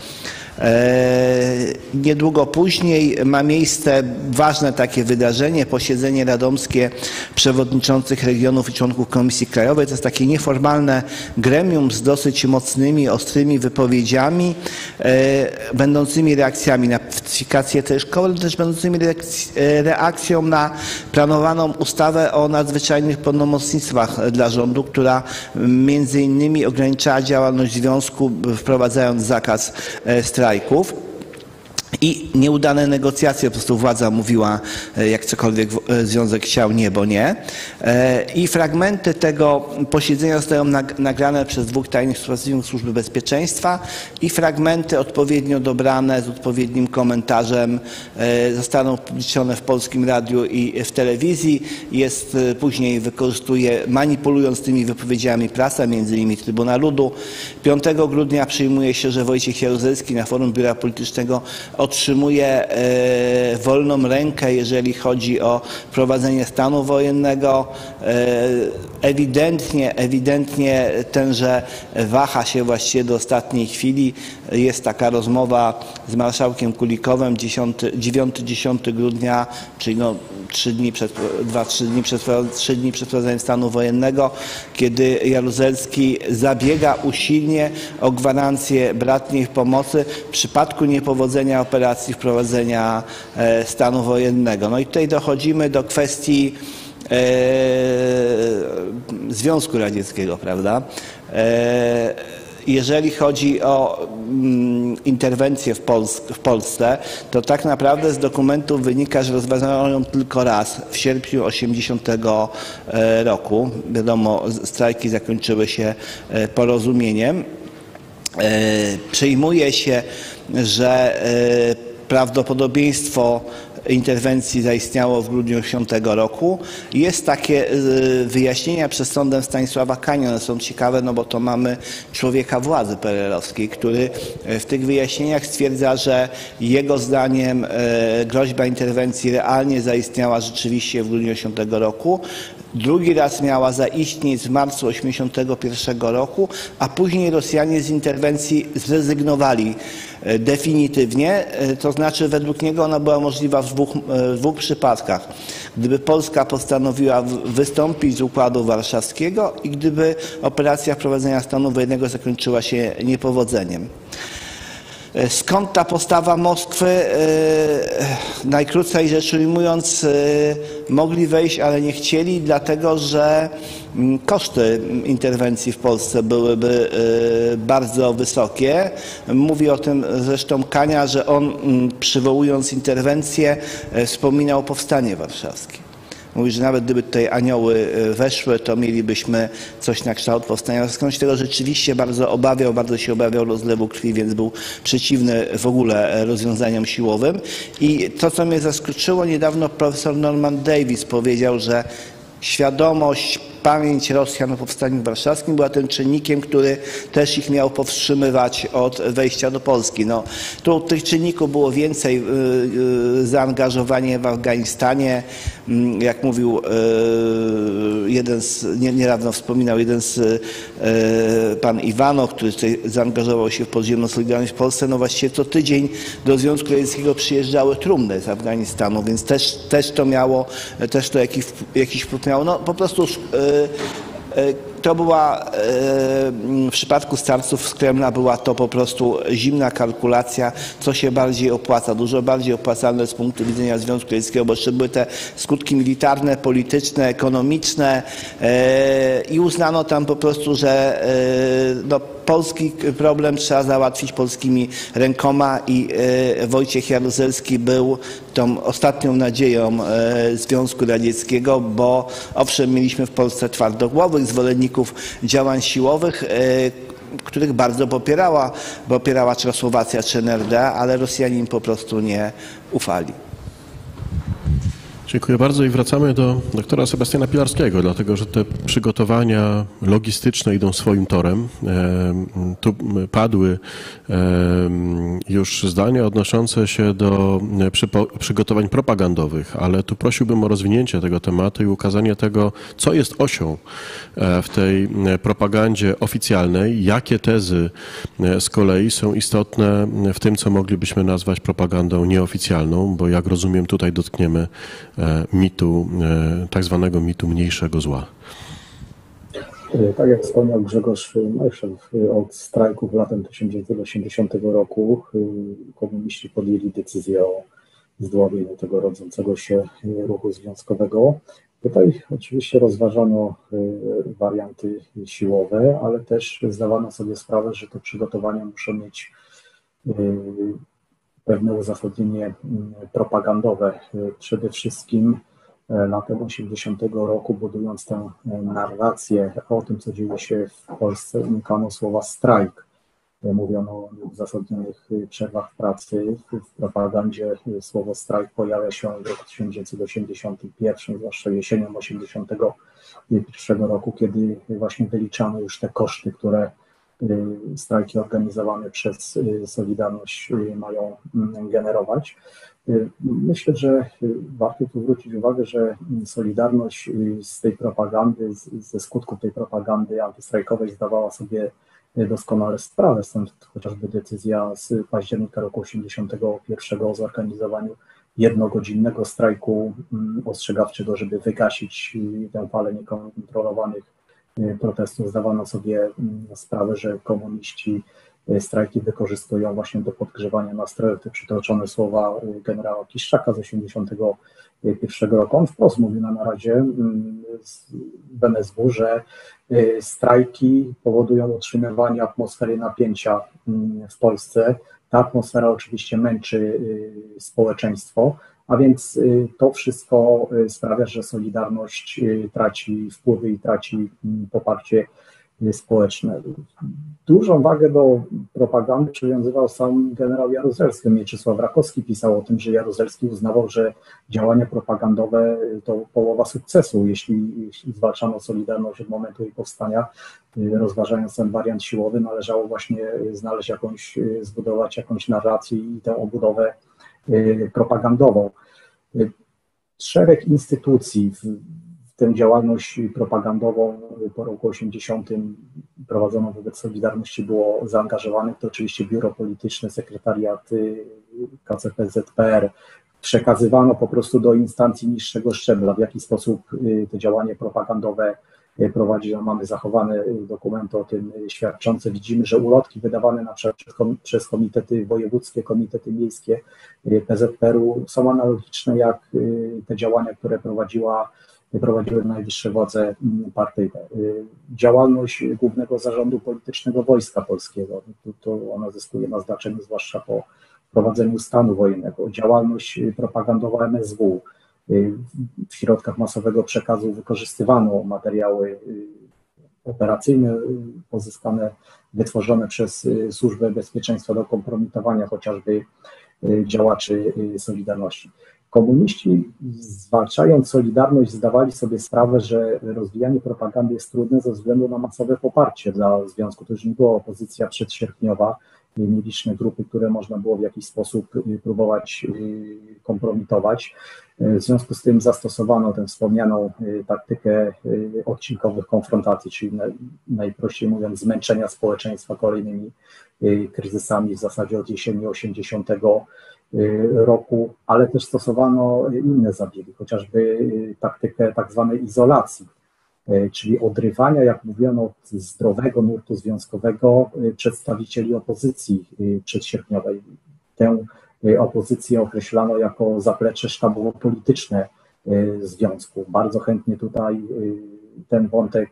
Niedługo później ma miejsce ważne takie wydarzenie, posiedzenie radomskie przewodniczących regionów i członków Komisji Krajowej. To jest takie nieformalne gremium z dosyć mocnymi, ostrymi wypowiedziami, będącymi reakcjami na pacyfikację tej szkoły, ale też będącymi reakcją na planowaną ustawę o nadzwyczajnych pełnomocnictwach dla rządu, która między innymi ograniczała działalność związku, wprowadzając zakaz strajków. I nieudane negocjacje, po prostu władza mówiła, jak cokolwiek związek chciał, nie, bo nie. I fragmenty tego posiedzenia zostają nagrane przez dwóch tajnych współpracowników Służby Bezpieczeństwa i fragmenty odpowiednio dobrane z odpowiednim komentarzem zostaną upublicznione w Polskim Radiu i w telewizji. Później wykorzystuje, manipulując tymi wypowiedziami prasa, między innymi Trybuna Ludu. 5 grudnia przyjmuje się, że Wojciech Jaruzelski na forum Biura Politycznego otrzymuje wolną rękę, jeżeli chodzi o prowadzenie stanu wojennego. Ewidentnie tenże waha się właściwie do ostatniej chwili. Jest taka rozmowa z marszałkiem Kulikowem 9-10 grudnia, czyli 3 dni przed wprowadzeniem stanu wojennego, kiedy Jaruzelski zabiega usilnie o gwarancję bratniej pomocy w przypadku niepowodzenia operacji wprowadzenia stanu wojennego. No i tutaj dochodzimy do kwestii Związku Radzieckiego, prawda? jeżeli chodzi o interwencję w Polsce, to tak naprawdę z dokumentów wynika, że rozważano ją tylko raz, w sierpniu 80 roku. Wiadomo, strajki zakończyły się porozumieniem. Przyjmuje się, że prawdopodobieństwo interwencji zaistniało w grudniu 1980 roku. Jest takie wyjaśnienia przez sądem Stanisława Kania, one są ciekawe, no bo to mamy człowieka władzy PRL-owskiej, który w tych wyjaśnieniach stwierdza, że jego zdaniem groźba interwencji realnie zaistniała rzeczywiście w grudniu 1980 roku. Drugi raz miała zaistnieć w marcu 1981 roku, a później Rosjanie z interwencji zrezygnowali definitywnie, to znaczy według niego ona była możliwa w dwóch przypadkach. Gdyby Polska postanowiła wystąpić z Układu Warszawskiego i gdyby operacja wprowadzenia stanu wojennego zakończyła się niepowodzeniem. Skąd ta postawa Moskwy? Najkrócej rzecz ujmując, mogli wejść, ale nie chcieli, dlatego że koszty interwencji w Polsce byłyby bardzo wysokie. Mówi o tym zresztą Kania, że on, przywołując interwencję, wspominał o powstanie warszawskie. Mówi, że nawet gdyby tutaj anioły weszły, to mielibyśmy coś na kształt powstania. Skądś tego rzeczywiście bardzo się obawiał rozlewu krwi, więc był przeciwny w ogóle rozwiązaniom siłowym. I to, co mnie zaskoczyło, niedawno profesor Norman Davis powiedział, że świadomość, pamięć Rosjan o powstaniu warszawskim była tym czynnikiem, który też ich miał powstrzymywać od wejścia do Polski. No, tu tych czynników było więcej. Zaangażowanie w Afganistanie, jak mówił niedawno wspominał pan Iwanow, który tutaj zaangażował się w podziemną Solidarność w Polsce, no właściwie co tydzień do Związku Radzieckiego przyjeżdżały trumny z Afganistanu, więc też to jakiś wpływ miało. No po prostu to była w przypadku starców z Kremla była to po prostu zimna kalkulacja, co się bardziej opłaca, dużo bardziej opłacalne z punktu widzenia Związku Radzieckiego, bo jeszcze były te skutki militarne, polityczne, ekonomiczne i uznano tam po prostu, że no, polski problem trzeba załatwić polskimi rękoma i Wojciech Jaruzelski był tą ostatnią nadzieją Związku Radzieckiego, bo owszem, mieliśmy w Polsce twardogłowych zwolenników działań siłowych, których bardzo popierała Czechosłowacja czy NRD, ale Rosjanie im po prostu nie ufali. Dziękuję bardzo i wracamy do doktora Sebastiana Pilarskiego, dlatego że te przygotowania logistyczne idą swoim torem. Tu padły już zdania odnoszące się do przygotowań propagandowych, ale tu prosiłbym o rozwinięcie tego tematu i ukazanie tego, co jest osią w tej propagandzie oficjalnej, jakie tezy z kolei są istotne w tym, co moglibyśmy nazwać propagandą nieoficjalną, bo jak rozumiem, tutaj dotkniemy mitu, tak zwanego mitu mniejszego zła. Tak jak wspomniał Grzegorz Majszew, od strajków latem 1980 roku komuniści podjęli decyzję o zdławieniu tego rodzącego się ruchu związkowego. Tutaj oczywiście rozważano warianty siłowe, ale też zdawano sobie sprawę, że te przygotowania muszą mieć pewne uzasadnienie propagandowe. Przede wszystkim latem 80 roku, budując tę narrację o tym, co dzieje się w Polsce, unikano słowa strajk. Mówiono o nieuzasadnionych przerwach w pracy. W propagandzie słowo strajk pojawia się w roku 1981, zwłaszcza jesienią 1981 roku, kiedy właśnie wyliczano już te koszty, które strajki organizowane przez Solidarność mają generować. Myślę, że warto tu zwrócić uwagę, że Solidarność z tej propagandy, ze skutków tej propagandy antystrajkowej zdawała sobie doskonale sprawę, stąd chociażby decyzja z października roku 1981 o zorganizowaniu jednogodzinnego strajku ostrzegawczego, żeby wygasić tę falę niekontrolowanych protestów. Zdawano sobie sprawę, że komuniści strajki wykorzystują właśnie do podgrzewania nastrojów. Te przytoczone słowa generała Kiszczaka z 1981 roku. On wprost mówił na naradzie w MSW, że strajki powodują utrzymywanie atmosfery napięcia w Polsce. Ta atmosfera oczywiście męczy społeczeństwo, a więc to wszystko sprawia, że Solidarność traci wpływy i traci poparcie społeczne. Dużą wagę do propagandy przywiązywał sam generał Jaruzelski. Mieczysław Rakowski pisał o tym, że Jaruzelski uznawał, że działania propagandowe to połowa sukcesu. Jeśli zwalczano Solidarność od momentu jej powstania, rozważając ten wariant siłowy, należało właśnie zbudować jakąś narrację i tę obudowę propagandową. Szereg instytucji w tę działalność propagandową po roku 80 prowadzoną wobec Solidarności było zaangażowanych. To oczywiście biuro polityczne, sekretariat KCPZPR. Przekazywano po prostu do instancji niższego szczebla, w jaki sposób to działanie propagandowe prowadzić. Mamy zachowane dokumenty o tym świadczące. Widzimy, że ulotki wydawane na przykład przez komitety wojewódzkie, komitety miejskie PZPR-u są analogiczne jak te działania, które prowadziły najwyższe władze partyjne. Działalność Głównego Zarządu Politycznego Wojska Polskiego, to ona zyskuje na znaczeniu zwłaszcza po wprowadzeniu stanu wojennego. Działalność propagandowa MSW. W środkach masowego przekazu wykorzystywano materiały operacyjne wytworzone przez Służbę Bezpieczeństwa do kompromitowania chociażby działaczy Solidarności. Komuniści, zwalczając Solidarność, zdawali sobie sprawę, że rozwijanie propagandy jest trudne ze względu na masowe poparcie dla związku. To już nie była opozycja przedsierpniowa, nieliczne grupy, które można było w jakiś sposób próbować kompromitować. W związku z tym zastosowano tę wspomnianą taktykę odcinkowych konfrontacji, czyli najprościej mówiąc zmęczenia społeczeństwa kolejnymi kryzysami w zasadzie od jesieni 80 roku, ale też stosowano inne zabiegi, chociażby taktykę tak zwanej izolacji, czyli odrywania, jak mówiono, od zdrowego nurtu związkowego przedstawicieli opozycji przedsierpniowej. Tę opozycję określano jako zaplecze sztabowo-polityczne związku. Bardzo chętnie tutaj ten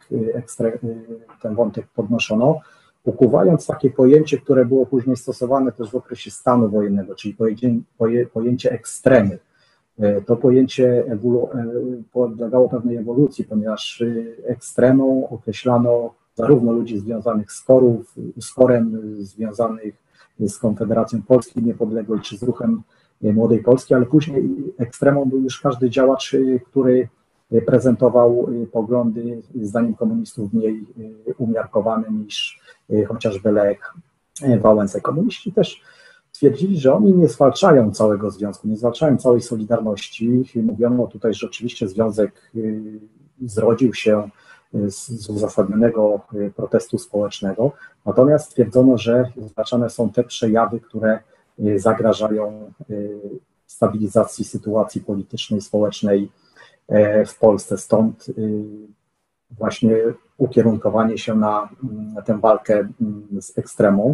wątek podnoszono, ukuwając takie pojęcie, które było później stosowane też w okresie stanu wojennego, czyli pojęcie ekstremy. To pojęcie podlegało pewnej ewolucji, ponieważ ekstremą określano zarówno ludzi związanych z KOR-em, związanych z Konfederacją Polski Niepodległej czy z ruchem Młodej Polski, ale później ekstremą był już każdy działacz, który prezentował poglądy zdaniem komunistów mniej umiarkowane niż chociażby Lech Wałęsa. Komuniści też twierdzili, że oni nie zwalczają całego związku, nie zwalczają całej Solidarności. Mówiono tutaj, że oczywiście związek zrodził się z uzasadnionego protestu społecznego, natomiast twierdzono, że zwalczane są te przejawy, które zagrażają stabilizacji sytuacji politycznej, społecznej w Polsce. Stąd właśnie ukierunkowanie się na tę walkę z ekstremą.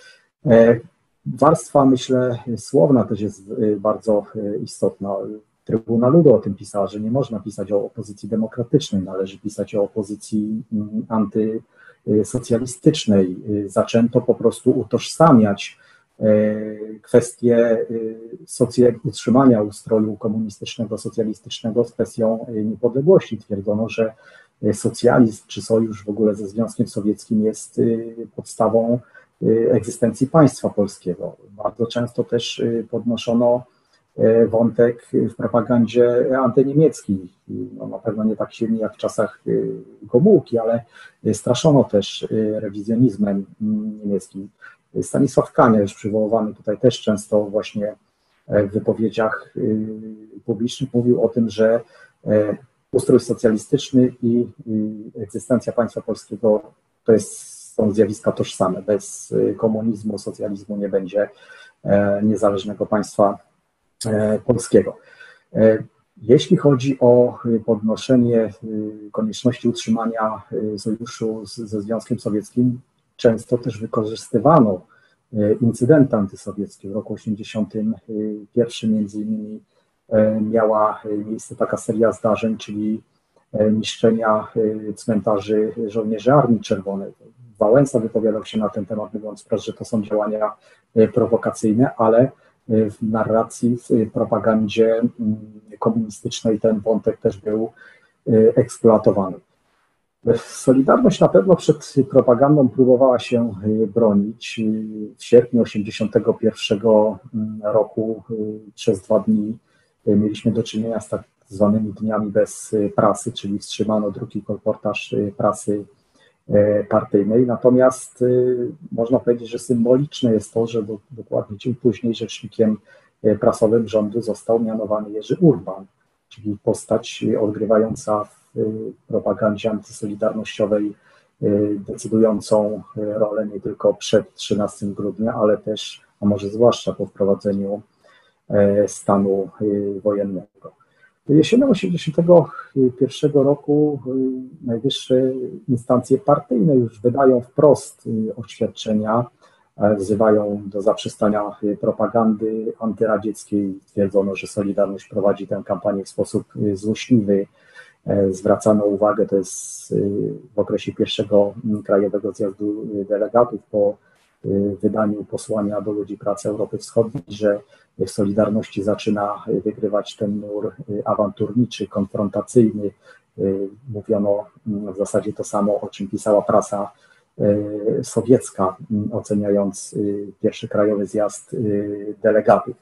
Warstwa, myślę, słowna też jest bardzo istotna. Trybuna Ludu o tym pisała, że nie można pisać o opozycji demokratycznej, należy pisać o opozycji antysocjalistycznej. Zaczęto po prostu utożsamiać kwestię utrzymania ustroju komunistycznego, socjalistycznego z kwestią niepodległości. Twierdzono, że socjalizm czy sojusz w ogóle ze Związkiem Sowieckim jest podstawą egzystencji państwa polskiego. Bardzo często też podnoszono wątek w propagandzie antyniemieckiej. No, na pewno nie tak silnie jak w czasach Gomułki, ale straszono też rewizjonizmem niemieckim. Stanisław Kania, już przywoływany tutaj też często właśnie w wypowiedziach publicznych, mówił o tym, że ustrój socjalistyczny i egzystencja państwa polskiego są zjawiska tożsame. Bez komunizmu, socjalizmu nie będzie niezależnego państwa polskiego. Jeśli chodzi o podnoszenie konieczności utrzymania sojuszu ze Związkiem Sowieckim, często też wykorzystywano incydenty antysowieckie. W roku 1981 między innymi miała miejsce taka seria zdarzeń, czyli niszczenia cmentarzy żołnierzy Armii Czerwonej. Wałęsa wypowiadał się na ten temat, mówiąc wprost, że to są działania prowokacyjne, ale w narracji, w propagandzie komunistycznej ten wątek też był eksploatowany. Solidarność na pewno przed propagandą próbowała się bronić. W sierpniu 1981 roku przez 2 dni mieliśmy do czynienia z tak zwanymi dniami bez prasy, czyli wstrzymano drugi i kolportaż prasy partyjnej. Natomiast można powiedzieć, że symboliczne jest to, że dokładnie dzień później rzecznikiem prasowym rządu został mianowany Jerzy Urban, czyli postać odgrywająca w propagandzie antysolidarnościowej decydującą rolę nie tylko przed 13 grudnia, ale też, a może zwłaszcza po wprowadzeniu stanu wojennego. Jesienią 1981 roku najwyższe instancje partyjne już wydają wprost oświadczenia, wzywają do zaprzestania propagandy antyradzieckiej. Twierdzono, że Solidarność prowadzi tę kampanię w sposób złośliwy. Zwracano uwagę, to jest w okresie pierwszego Krajowego Zjazdu Delegatów po wydaniu posłania do ludzi pracy Europy Wschodniej, że w Solidarności zaczyna wygrywać ten nurt awanturniczy, konfrontacyjny. Mówiono w zasadzie to samo, o czym pisała prasa sowiecka, oceniając pierwszy Krajowy Zjazd Delegatów.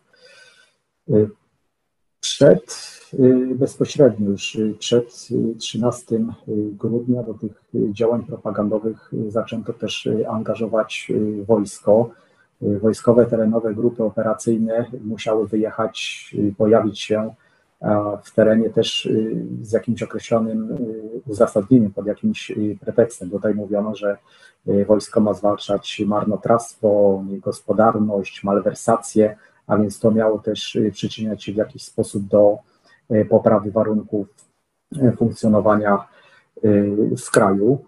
Bezpośrednio już przed 13 grudnia do tych działań propagandowych zaczęto też angażować wojsko. Wojskowe terenowe grupy operacyjne musiały wyjechać, pojawić się w terenie też z jakimś określonym uzasadnieniem, pod jakimś pretekstem. Tutaj mówiono, że wojsko ma zwalczać marnotrawstwo, niegospodarność, malwersacje, a więc to miało też przyczyniać się w jakiś sposób do poprawy warunków funkcjonowania w kraju.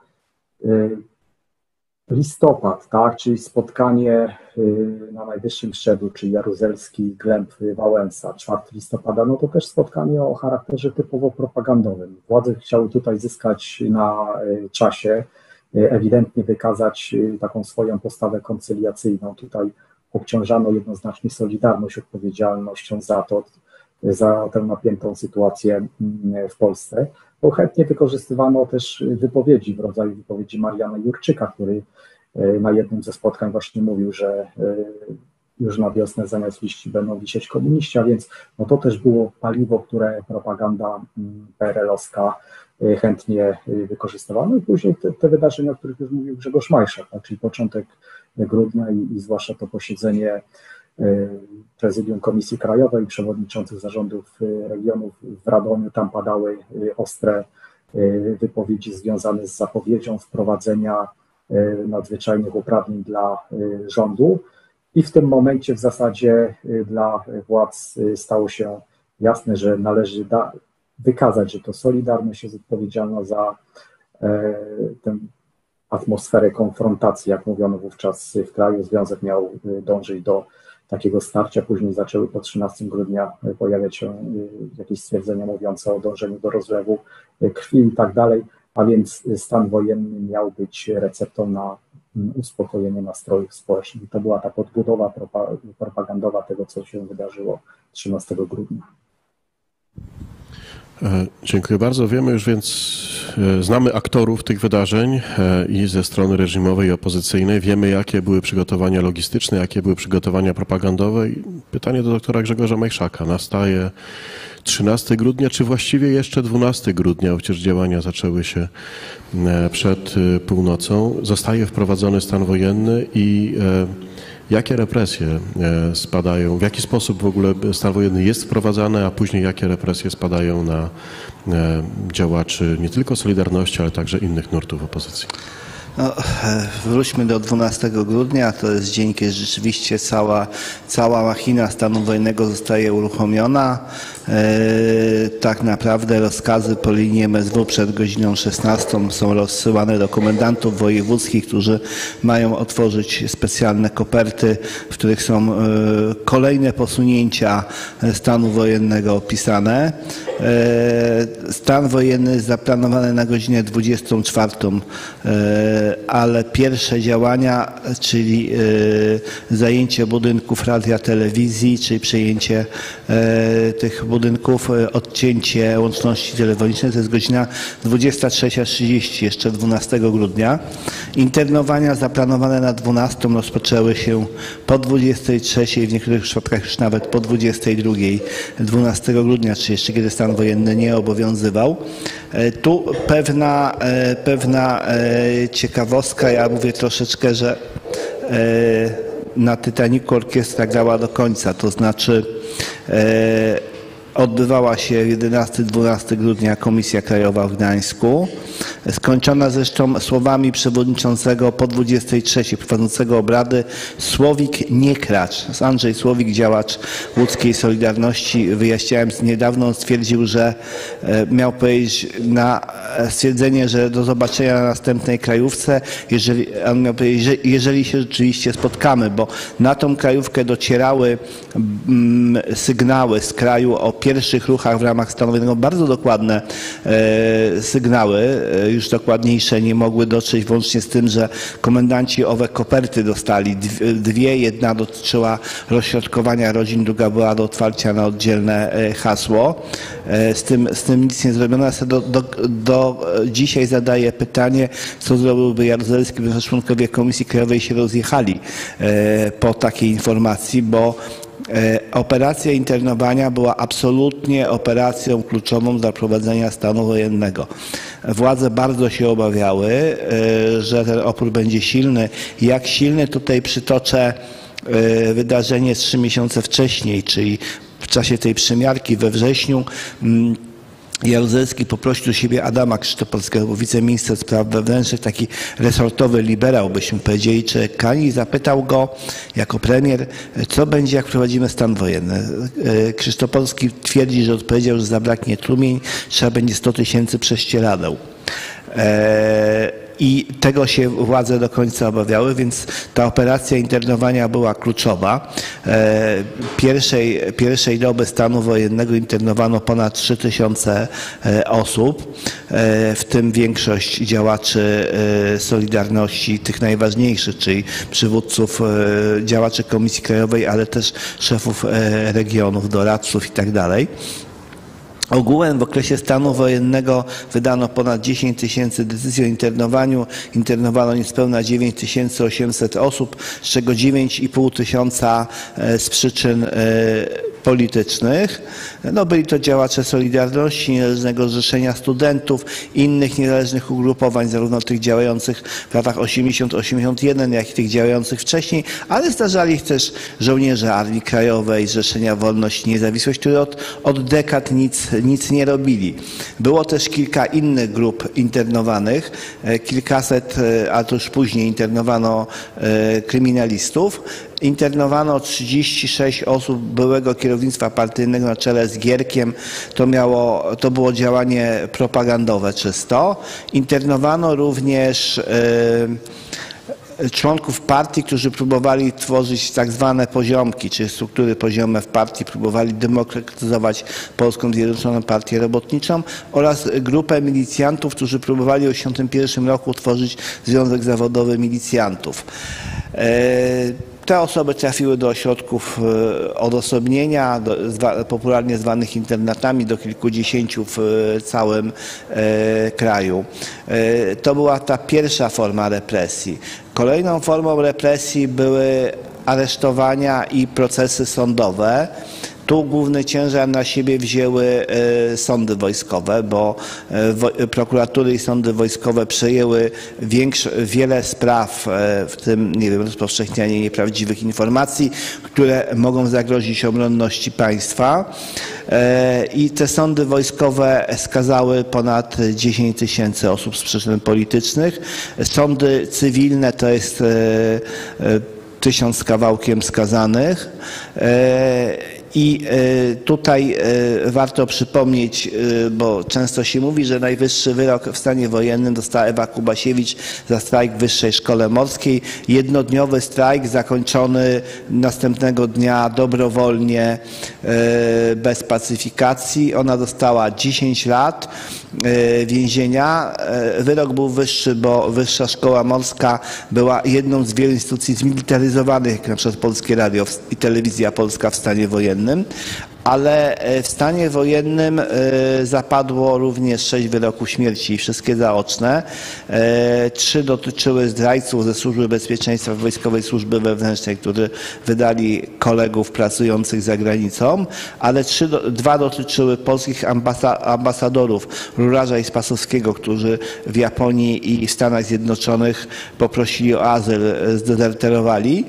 Listopad, tak, czyli spotkanie na najwyższym szczeblu, czyli Jaruzelski, Gleb, Wałęsa, 4 listopada, no to też spotkanie o charakterze typowo propagandowym. Władze chciały tutaj zyskać na czasie, ewidentnie wykazać taką swoją postawę koncyliacyjną. Tutaj obciążano jednoznacznie Solidarność odpowiedzialnością za tę napiętą sytuację w Polsce. Bo chętnie wykorzystywano też wypowiedzi w rodzaju wypowiedzi Mariana Jurczyka, który na jednym ze spotkań właśnie mówił, że już na wiosnę zamiast liści będą wisieć komuniści, a więc no to też było paliwo, które propaganda PRL-owska chętnie wykorzystywała. No i później te wydarzenia, o których już mówił Grzegorz Majszak, tak, czyli początek grudnia i zwłaszcza to posiedzenie Prezydium Komisji Krajowej, przewodniczących zarządów regionów w Radomiu. Tam padały ostre wypowiedzi związane z zapowiedzią wprowadzenia nadzwyczajnych uprawnień dla rządu i w tym momencie w zasadzie dla władz stało się jasne, że należy wykazać, że to Solidarność jest odpowiedzialna za tę atmosferę konfrontacji, jak mówiono wówczas w kraju. Związek miał dążyć do takiego starcia, później zaczęły po 13 grudnia pojawiać się jakieś stwierdzenia mówiące o dążeniu do rozlewu krwi i tak dalej, a więc stan wojenny miał być receptą na uspokojenie nastrojów społecznych. I to była ta podbudowa propagandowa tego, co się wydarzyło 13 grudnia. Dziękuję bardzo. Wiemy już więc, znamy aktorów tych wydarzeń i ze strony reżimowej i opozycyjnej. Wiemy, jakie były przygotowania logistyczne, jakie były przygotowania propagandowe. I pytanie do doktora Grzegorza Majszaka. Nastaje 13 grudnia, czy właściwie jeszcze 12 grudnia, przecież działania zaczęły się przed północą. Zostaje wprowadzony stan wojenny i jakie represje spadają, w jaki sposób w ogóle stan wojenny jest wprowadzany, a później jakie represje spadają na działaczy nie tylko Solidarności, ale także innych nurtów opozycji? No, wróćmy do 12 grudnia. To jest dzień, kiedy rzeczywiście cała machina stanu wojennego zostaje uruchomiona. Tak naprawdę rozkazy po linii MSW przed godziną 16 są rozsyłane do komendantów wojewódzkich, którzy mają otworzyć specjalne koperty, w których są kolejne posunięcia stanu wojennego opisane. Stan wojenny jest zaplanowany na godzinę 24, ale pierwsze działania, czyli zajęcie budynków radia, telewizji, czyli przejęcie tych budynków, odcięcie łączności telefonicznej, to jest godzina 23:30, jeszcze 12 grudnia. Internowania zaplanowane na 12 rozpoczęły się po 23:00, w niektórych przypadkach już nawet po 22:00 12 grudnia, czyli jeszcze kiedy stan wojenny nie obowiązywał. Tu pewna ciekawostka, ja mówię troszeczkę, że na Titanicu orkiestra grała do końca, to znaczy odbywała się 11-12 grudnia Komisja Krajowa w Gdańsku, skończona zresztą słowami przewodniczącego po 23:00 prowadzącego obrady Słowik nie kracz. Andrzej Słowik, działacz łódzkiej Solidarności, wyjaśniałem niedawno, on stwierdził, że miał powiedzieć na stwierdzenie, że do zobaczenia na następnej krajówce, on miał powiedzieć, że jeżeli się rzeczywiście spotkamy, bo na tą krajówkę docierały sygnały z kraju o pierwszych ruchach w ramach stanu wojennego, bardzo dokładne sygnały, już dokładniejsze nie mogły dotrzeć, włącznie z tym, że komendanci owe koperty dostali dwie. Jedna dotyczyła rozśrodkowania rodzin, druga była do otwarcia na oddzielne hasło. Z tym nic nie zrobiono. Ja sobie do dzisiaj zadaję pytanie, co zrobiłby Jaruzelski, by członkowie Komisji Krajowej się rozjechali po takiej informacji, bo operacja internowania była absolutnie operacją kluczową dla prowadzenia stanu wojennego. Władze bardzo się obawiały, że ten opór będzie silny. Jak silny, tutaj przytoczę wydarzenie z 3 miesiące wcześniej, czyli w czasie tej przymiarki we wrześniu. Jaruzelski poprosił do siebie Adama Krzysztopolskiego, wiceminister spraw wewnętrznych, taki resortowy liberał, byśmy powiedzieli, czy Kani, i zapytał go jako premier, co będzie, jak wprowadzimy stan wojenny. Krzysztopolski twierdzi, że odpowiedział, że zabraknie trumień, trzeba będzie 100 000 prześcieradeł. I tego się władze do końca obawiały, więc ta operacja internowania była kluczowa. Pierwszej doby stanu wojennego internowano ponad 3000 osób, w tym większość działaczy Solidarności, tych najważniejszych, czyli przywódców, działaczy Komisji Krajowej, ale też szefów regionów, doradców itd. Ogółem w okresie stanu wojennego wydano ponad 10 000 decyzji o internowaniu. Internowano niespełna 9800 osób, z czego 9500 z przyczyn politycznych. No, byli to działacze Solidarności, Niezależnego Zrzeszenia Studentów, innych niezależnych ugrupowań, zarówno tych działających w latach 80-81, jak i tych działających wcześniej, ale zdarzali się też żołnierze Armii Krajowej, Zrzeszenia Wolność i Niezawisłość, które od dekad nic nie robili. Było też kilka innych grup internowanych, kilkaset, a to już później internowano kryminalistów. Internowano 36 osób byłego kierownictwa partyjnego na czele z Gierkiem. To było działanie propagandowe czysto. Internowano również członków partii, którzy próbowali tworzyć tak zwane poziomki, czyli struktury poziome w partii, próbowali demokratyzować Polską Zjednoczoną Partię Robotniczą, oraz grupę milicjantów, którzy próbowali w 1981 roku tworzyć Związek Zawodowy Milicjantów. Te osoby trafiły do ośrodków odosobnienia, popularnie zwanych internatami, do kilkudziesięciu w całym kraju. To była ta pierwsza forma represji. Kolejną formą represji były aresztowania i procesy sądowe. Tu główny ciężar na siebie wzięły sądy wojskowe, bo prokuratury i sądy wojskowe przejęły wiele spraw, w tym, nie wiem, rozpowszechnianie nieprawdziwych informacji, które mogą zagrozić obronności państwa. I te sądy wojskowe skazały ponad 10 000 osób z przyczyn politycznych. Sądy cywilne to jest 1000 z kawałkiem skazanych. I tutaj warto przypomnieć, bo często się mówi, że najwyższy wyrok w stanie wojennym dostała Ewa Kubasiewicz za strajk w Wyższej Szkole Morskiej. Jednodniowy strajk zakończony następnego dnia dobrowolnie, bez pacyfikacji. Ona dostała 10 lat więzienia. Wyrok był wyższy, bo Wyższa Szkoła Morska była jedną z wielu instytucji zmilitaryzowanych, jak na przykład Polskie Radio i Telewizja Polska w stanie wojennym. Ale w stanie wojennym zapadło również 6 wyroków śmierci, wszystkie zaoczne. 3 dotyczyły zdrajców ze Służby Bezpieczeństwa Wojskowej Służby Wewnętrznej, którzy wydali kolegów pracujących za granicą, ale 2 dotyczyły polskich ambasadorów Rurarza i Spasowskiego, którzy w Japonii i w Stanach Zjednoczonych poprosili o azyl, zdezerterowali.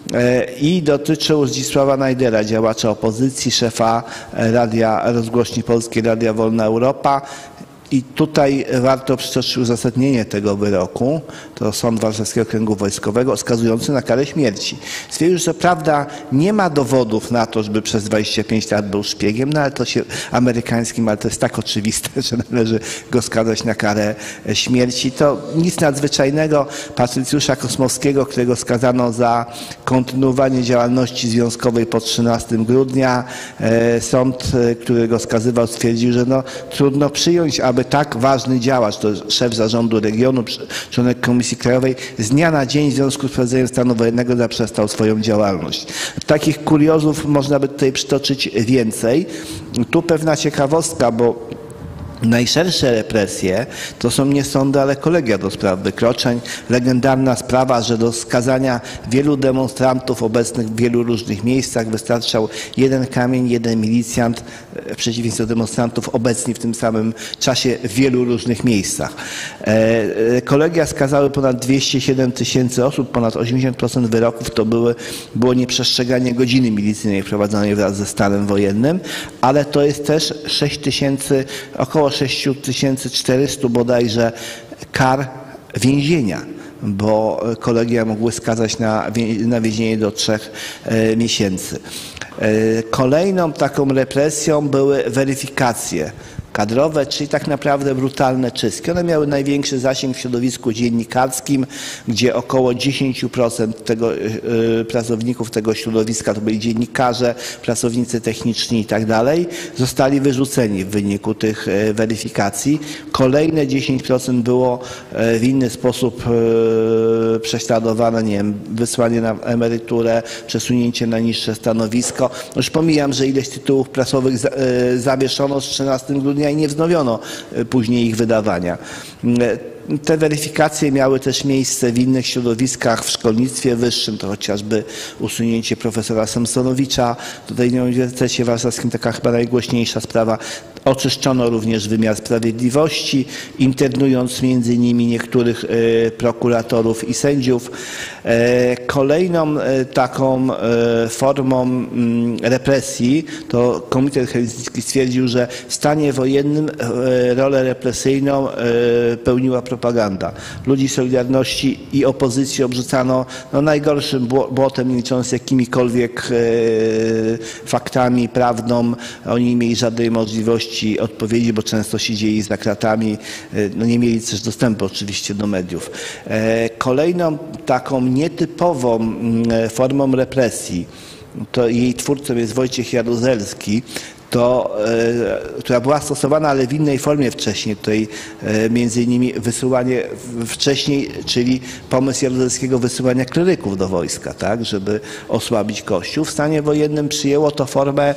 I dotyczył Zdzisława Najdera, działacza opozycji, szefa Radia Rozgłośni Polskiej, Radia Wolna Europa. I tutaj warto przytoczyć uzasadnienie tego wyroku. To Sąd Warszawskiego Okręgu Wojskowego skazujący na karę śmierci. Stwierdził, że co prawda nie ma dowodów na to, żeby przez 25 lat był szpiegiem, no ale to się amerykańskim, ale to jest tak oczywiste, że należy go skazać na karę śmierci. To nic nadzwyczajnego. Patrycjusza Kosmowskiego, którego skazano za kontynuowanie działalności związkowej po 13 grudnia, sąd, który go skazywał, stwierdził, że no, trudno przyjąć, aby tak ważny działacz, to szef zarządu regionu, członek Komisji Krajowej, z dnia na dzień w związku z wprowadzeniem stanu wojennego zaprzestał swoją działalność. Takich kuriozów można by tutaj przytoczyć więcej. Tu pewna ciekawostka, bo najszersze represje to są nie sądy, ale kolegia do spraw wykroczeń. Legendarna sprawa, że do skazania wielu demonstrantów obecnych w wielu różnych miejscach wystarczał 1 kamień, 1 milicjant, w przeciwieństwie do demonstrantów obecni w tym samym czasie w wielu różnych miejscach. Kolegia skazały ponad 207 000 osób, ponad 80% wyroków to było nieprzestrzeganie godziny milicyjnej prowadzonej wraz ze stanem wojennym, ale to jest też około 6400 bodajże kar więzienia, bo kolegia mogły skazać na więzienie do 3 miesięcy. Kolejną taką represją były weryfikacje kadrowe, czyli tak naprawdę brutalne czystki. One miały największy zasięg w środowisku dziennikarskim, gdzie około 10% pracowników tego środowiska to byli dziennikarze, pracownicy techniczni i tak dalej, zostali wyrzuceni w wyniku tych weryfikacji. Kolejne 10% było w inny sposób prześladowane, nie wiem, wysłanie na emeryturę, przesunięcie na niższe stanowisko. Już pomijam, że ileś tytułów prasowych zawieszono z 13 grudnia i nie wznowiono później ich wydawania. Te weryfikacje miały też miejsce w innych środowiskach, w szkolnictwie wyższym, to chociażby usunięcie profesora Samsonowicza. Tutaj na Uniwersytecie Warszawskim taka chyba najgłośniejsza sprawa. Oczyszczono również wymiar sprawiedliwości, internując między innymi niektórych prokuratorów i sędziów. Kolejną taką formą represji to Komitet Helsiński stwierdził, że w stanie wojennym rolę represyjną pełniła propaganda. Ludzi Solidarności i opozycji obrzucano najgorszym błotem, nie licząc jakimikolwiek faktami, prawdą. Oni nie mieli żadnej możliwości odpowiedzi, bo często siedzieli za kratami. Nie mieli też dostępu oczywiście do mediów. Kolejną taką nietypową formą represji, to jej twórcą jest Wojciech Jaruzelski, która była stosowana, ale w innej formie wcześniej. Tutaj między innymi wysyłanie wcześniej, czyli pomysł Jaruzelskiego wysyłania kleryków do wojska, tak, żeby osłabić Kościół. W stanie wojennym przyjęło to formę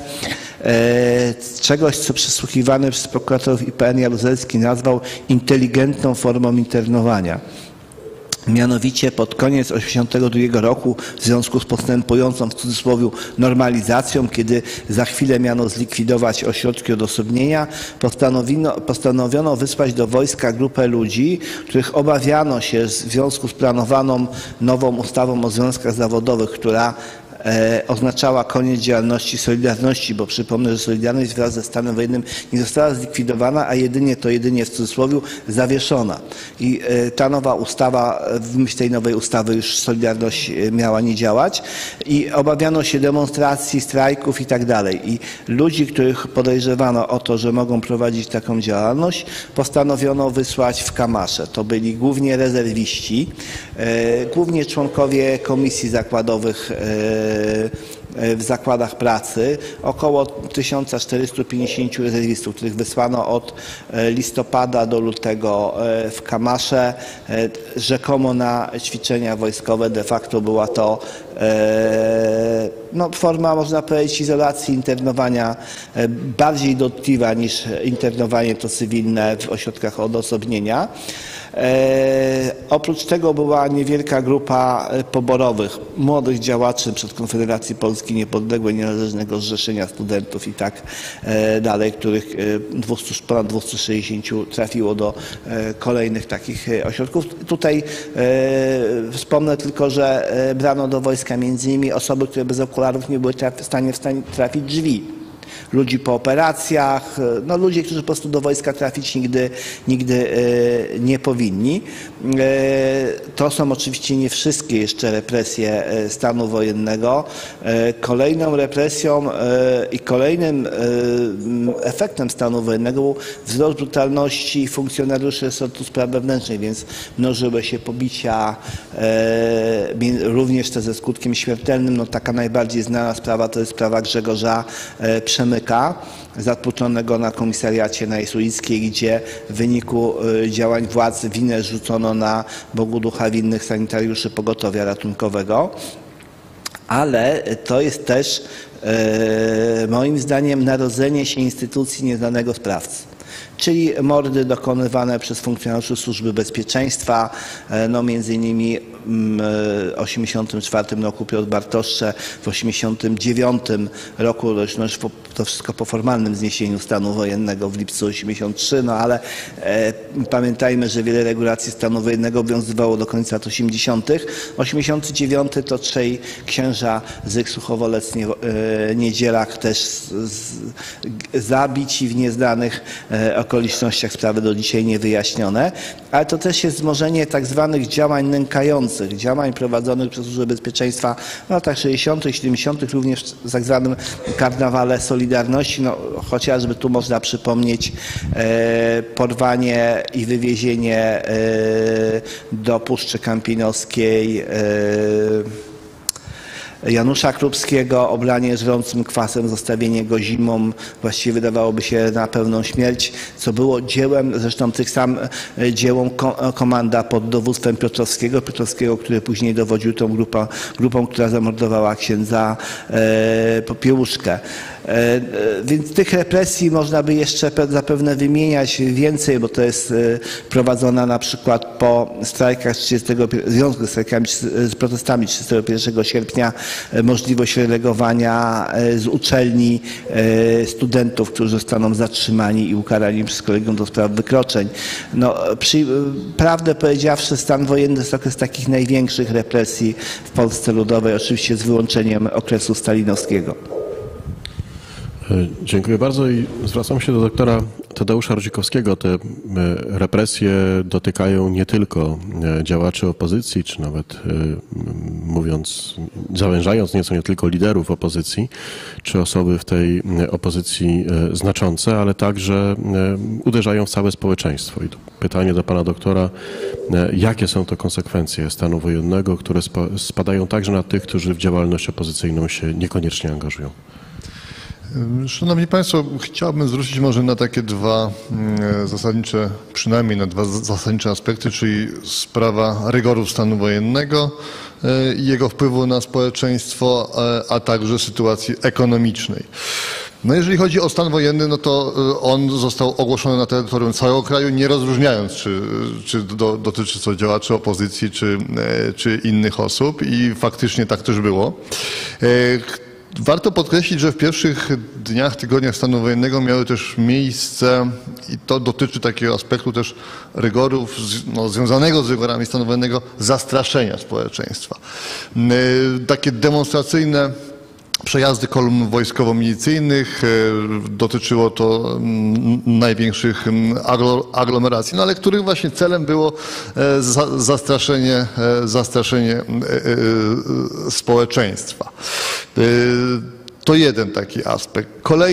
czegoś, co przesłuchiwany przez prokuratorów IPN Jaruzelski nazwał inteligentną formą internowania. Mianowicie pod koniec 1982 roku w związku z postępującą w cudzysłowie normalizacją, kiedy za chwilę miano zlikwidować ośrodki odosobnienia, postanowiono wysłać do wojska grupę ludzi, których obawiano się w związku z planowaną nową ustawą o związkach zawodowych, która oznaczała koniec działalności Solidarności, bo przypomnę, że Solidarność wraz ze stanem wojennym nie została zlikwidowana, a jedynie w cudzysłowie zawieszona. I ta nowa ustawa, w myśl tej nowej ustawy już Solidarność miała nie działać i obawiano się demonstracji, strajków i tak dalej. I ludzi, których podejrzewano o to, że mogą prowadzić taką działalność, postanowiono wysłać w kamasze. To byli głównie rezerwiści, głównie członkowie komisji zakładowych w zakładach pracy, około 1450 rezerwistów, których wysłano od listopada do lutego w kamasze, rzekomo na ćwiczenia wojskowe. De facto była to forma, można powiedzieć, izolacji, internowania bardziej dotkliwa niż internowanie to cywilne w ośrodkach odosobnienia. Oprócz tego była niewielka grupa poborowych, młodych działaczy przed Konfederacji Polski Niepodległej, Niezależnego Zrzeszenia Studentów i tak dalej, których ponad 260 trafiło do kolejnych takich ośrodków. Tutaj wspomnę tylko, że brano do wojska między innymi osoby, które bez okularów nie były w stanie trafić drzwi. Ludzi po operacjach, ludzi, którzy po prostu do wojska trafić nigdy nie powinni. To są oczywiście nie wszystkie jeszcze represje stanu wojennego. Kolejną represją i kolejnym efektem stanu wojennego był wzrost brutalności funkcjonariuszy resortu spraw wewnętrznych, więc mnożyły się pobicia, również te ze skutkiem śmiertelnym. Taka najbardziej znana sprawa to jest sprawa Grzegorza Przemyka, zatłuczonego na komisariacie na Jesulickiej, gdzie w wyniku działań władz winę rzucono na Bogu ducha winnych sanitariuszy pogotowia ratunkowego. Ale to jest też moim zdaniem narodzenie się instytucji nieznanego sprawcy. Czyli mordy dokonywane przez funkcjonariuszy Służby Bezpieczeństwa, między innymi w 1984 roku Piotr Bartoszcze, w 1989 roku, to wszystko po formalnym zniesieniu stanu wojennego w lipcu 1983, ale pamiętajmy, że wiele regulacji stanu wojennego obowiązywało do końca lat 80. 1989 to trzej księża z Suchowolec-Niedzielach też zabici w nieznanych okolicznościach, sprawy do dzisiaj niewyjaśnione, ale to też jest wzmożenie tak zwanych działań nękających, działań prowadzonych przez Służbę Bezpieczeństwa w latach 60., 70., również w tak zwanym karnawale Solidarności. Chociażby tu można przypomnieć porwanie i wywiezienie do Puszczy Kampinoskiej Janusza Krupskiego, oblanie żrącym kwasem, zostawienie go zimą, właściwie wydawałoby się na pewną śmierć, co było dziełem, zresztą dziełem komanda pod dowództwem Piotrowskiego, który później dowodził tą grupą, która zamordowała księdza Popiełuszkę. Więc tych represji można by jeszcze zapewne wymieniać więcej, bo to jest prowadzona na przykład po strajkach w związku z strajkami, z protestami 31 sierpnia możliwość relegowania z uczelni studentów, którzy zostaną zatrzymani i ukarani przez Kolegium do Spraw Wykroczeń. Prawdę powiedziawszy, stan wojenny to jest okres takich największych represji w Polsce Ludowej, oczywiście z wyłączeniem okresu stalinowskiego. Dziękuję bardzo i zwracam się do doktora Tadeusza Rodzikowskiego. Te represje dotykają nie tylko działaczy opozycji, czy nawet zawężając nieco, nie tylko liderów opozycji, czy osoby w tej opozycji znaczące, ale także uderzają w całe społeczeństwo. I pytanie do pana doktora, jakie są to konsekwencje stanu wojennego, które spadają także na tych, którzy w działalność opozycyjną się niekoniecznie angażują? Szanowni Państwo, chciałbym zwrócić może na takie przynajmniej na dwa zasadnicze aspekty, czyli sprawa rygorów stanu wojennego i jego wpływu na społeczeństwo, a także sytuacji ekonomicznej. No jeżeli chodzi o stan wojenny, no to on został ogłoszony na terytorium całego kraju, nie rozróżniając, czy dotyczy to działaczy opozycji, czy innych osób i faktycznie tak też było. Warto podkreślić, że w pierwszych dniach, tygodniach stanu wojennego miały też miejsce, i to dotyczy takiego aspektu też rygorów, związanego z rygorami stanu wojennego, zastraszenia społeczeństwa. Takie demonstracyjne przejazdy kolumn wojskowo-milicyjnych, dotyczyło to największych aglomeracji, no ale których właśnie celem było zastraszenie społeczeństwa. To jeden taki aspekt.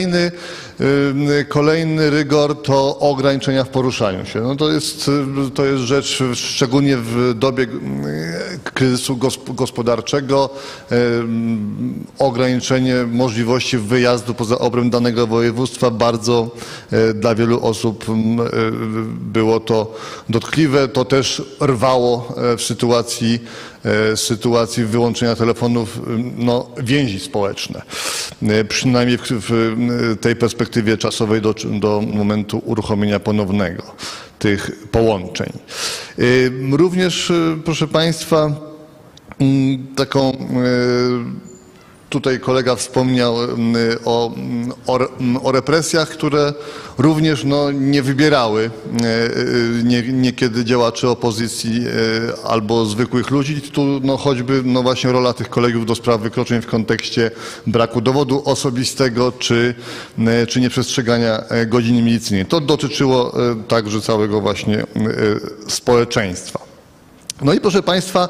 Kolejny rygor to ograniczenia w poruszaniu się. No to jest rzecz, szczególnie w dobie kryzysu gospodarczego, ograniczenie możliwości wyjazdu poza obręb danego województwa bardzo dla wielu osób było to dotkliwe. To też rwało w sytuacji wyłączenia telefonów więzi społeczne. Przynajmniej w tej perspektywie czasowej do momentu uruchomienia ponownego tych połączeń. Również, proszę Państwa, tutaj kolega wspomniał o represjach, które również nie wybierały niekiedy działaczy opozycji albo zwykłych ludzi. Tu choćby właśnie rola tych kolegów do spraw wykroczeń w kontekście braku dowodu osobistego czy nieprzestrzegania godzin milicyjnej. To dotyczyło także całego właśnie społeczeństwa. No i proszę Państwa,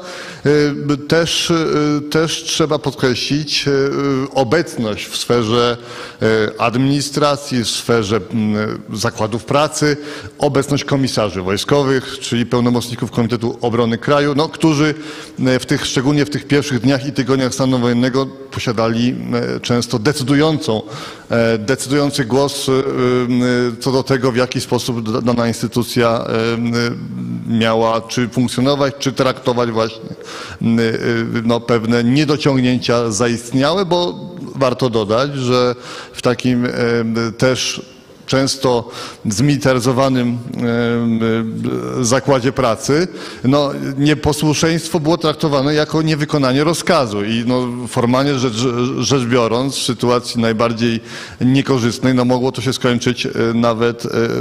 też trzeba podkreślić obecność w sferze administracji, w sferze zakładów pracy, obecność komisarzy wojskowych, czyli pełnomocników Komitetu Obrony Kraju, którzy szczególnie w tych pierwszych dniach i tygodniach stanu wojennego posiadali często decydujący głos co do tego, w jaki sposób dana instytucja miała czy funkcjonować, czy traktować właśnie pewne niedociągnięcia zaistniałe, bo warto dodać, że w takim też często zmilitaryzowanym zakładzie pracy, nieposłuszeństwo było traktowane jako niewykonanie rozkazu i formalnie rzecz biorąc, w sytuacji najbardziej niekorzystnej, mogło to się skończyć nawet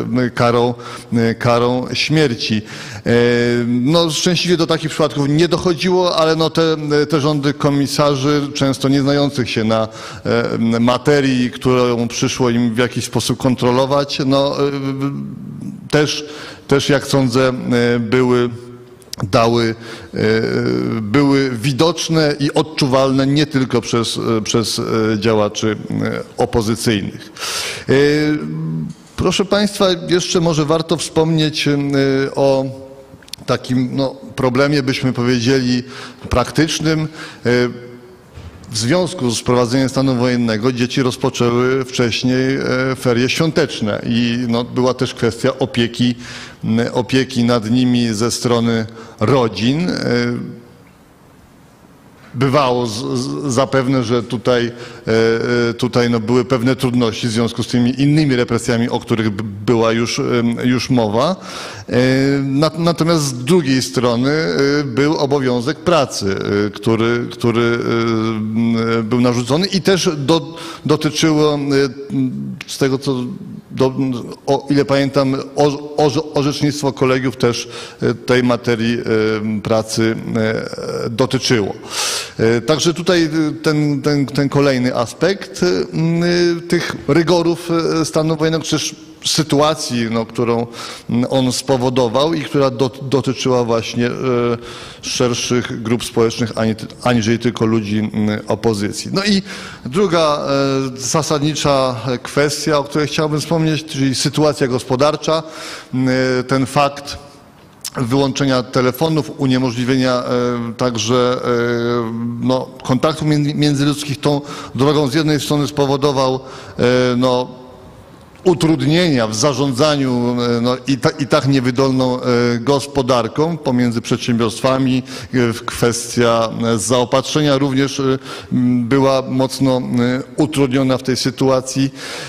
karą śmierci. Szczęśliwie do takich przypadków nie dochodziło, ale te rządy komisarzy, często nie znających się na materii, którą przyszło im w jakiś sposób kontrolować, też jak sądzę były widoczne i odczuwalne nie tylko przez działaczy opozycyjnych. Proszę Państwa, jeszcze może warto wspomnieć o takim problemie, byśmy powiedzieli, praktycznym. W związku z wprowadzeniem stanu wojennego dzieci rozpoczęły wcześniej ferie świąteczne i była też kwestia opieki nad nimi ze strony rodzin. Bywało zapewne, że tutaj były pewne trudności w związku z tymi innymi represjami, o których była już mowa. Natomiast z drugiej strony był obowiązek pracy, który był narzucony i też dotyczyło, z tego o ile pamiętam, orzecznictwo kolegiów też tej materii pracy dotyczyło. Także tutaj ten kolejny aspekt tych rygorów stanu wojennego, czy też sytuacji, którą on spowodował i która dotyczyła właśnie szerszych grup społecznych, aniżeli tylko ludzi opozycji. No i druga zasadnicza kwestia, o której chciałbym wspomnieć, czyli sytuacja gospodarcza. Ten fakt wyłączenia telefonów, uniemożliwienia także kontaktów międzyludzkich tą drogą z jednej strony spowodował utrudnienia w zarządzaniu no, i tak niewydolną gospodarką pomiędzy przedsiębiorstwami. Kwestia zaopatrzenia również była mocno utrudniona w tej sytuacji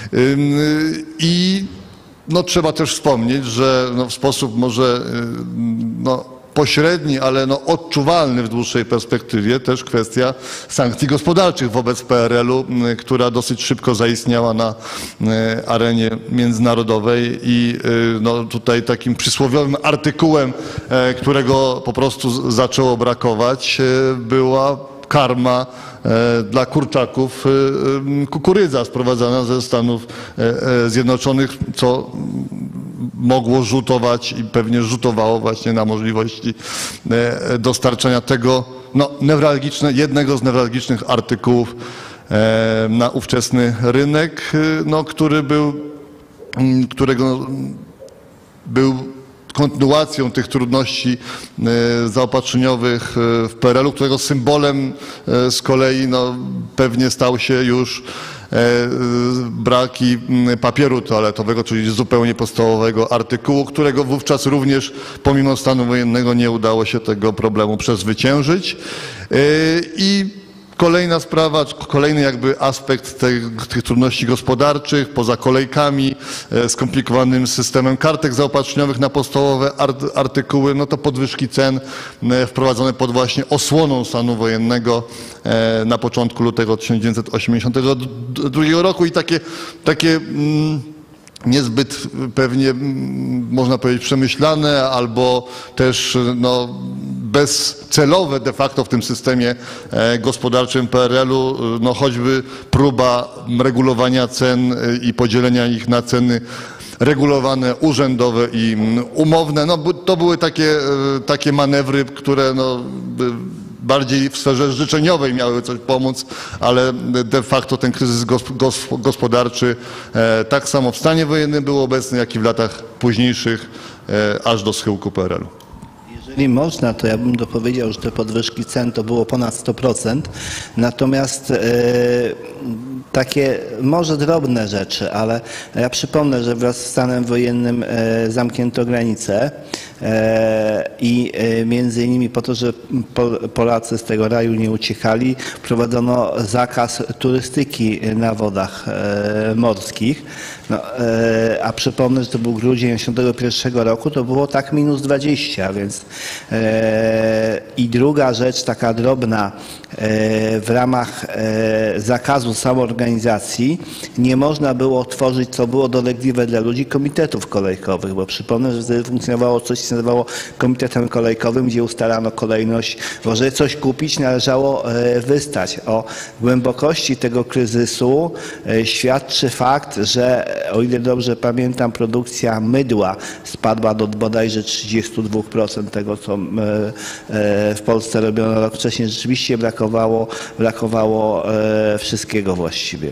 i no, trzeba też wspomnieć, że no, w sposób może no, pośredni, ale no, odczuwalny w dłuższej perspektywie też kwestia sankcji gospodarczych wobec PRL-u, która dosyć szybko zaistniała na arenie międzynarodowej i no, tutaj takim przysłowiowym artykułem, którego po prostu zaczęło brakować, była karma dla kurczaków, kukurydza sprowadzana ze Stanów Zjednoczonych, co mogło rzutować i pewnie rzutowało właśnie na możliwości dostarczania tego no, jednego z newralgicznych artykułów na ówczesny rynek, no, którego był kontynuacją tych trudności zaopatrzeniowych w PRL-u, którego symbolem z kolei no, pewnie stał się już braki papieru toaletowego, czyli zupełnie podstawowego artykułu, którego wówczas również pomimo stanu wojennego nie udało się tego problemu przezwyciężyć. I kolejna sprawa, kolejny jakby aspekt tych trudności gospodarczych, poza kolejkami, skomplikowanym systemem kartek zaopatrzeniowych na podstawowe artykuły, no to podwyżki cen wprowadzone pod właśnie osłoną stanu wojennego na początku lutego 1982 roku i takie niezbyt pewnie, można powiedzieć, przemyślane albo też no, bezcelowe de facto w tym systemie gospodarczym PRL-u, no, choćby próba regulowania cen i podzielenia ich na ceny regulowane, urzędowe i umowne. No, to były takie manewry, które no, bardziej w sferze życzeniowej miały coś pomóc, ale de facto ten kryzys gospodarczy tak samo w stanie wojennym był obecny, jak i w latach późniejszych, aż do schyłku PRL-u. Jeżeli można, to ja bym dopowiedział, że te podwyżki cen to było ponad 100%, natomiast takie może drobne rzeczy, ale ja przypomnę, że wraz z stanem wojennym zamknięto granice i między innymi po to, że Polacy z tego raju nie uciekali, wprowadzono zakaz turystyki na wodach morskich. No, a przypomnę, że to był grudzień 1981 roku, to było tak -20, więc i druga rzecz, taka drobna, w ramach zakazu samoorganizacji nie można było tworzyć, co było dolegliwe dla ludzi, komitetów kolejkowych, bo przypomnę, że wtedy funkcjonowało coś, co się nazywało komitetem kolejkowym, gdzie ustalano kolejność, bo żeby coś kupić, należało wystać. O głębokości tego kryzysu świadczy fakt, że o ile dobrze pamiętam, produkcja mydła spadła do bodajże 32% tego, co w Polsce robiono rok wcześniej. Rzeczywiście brakowało wszystkiego właściwie.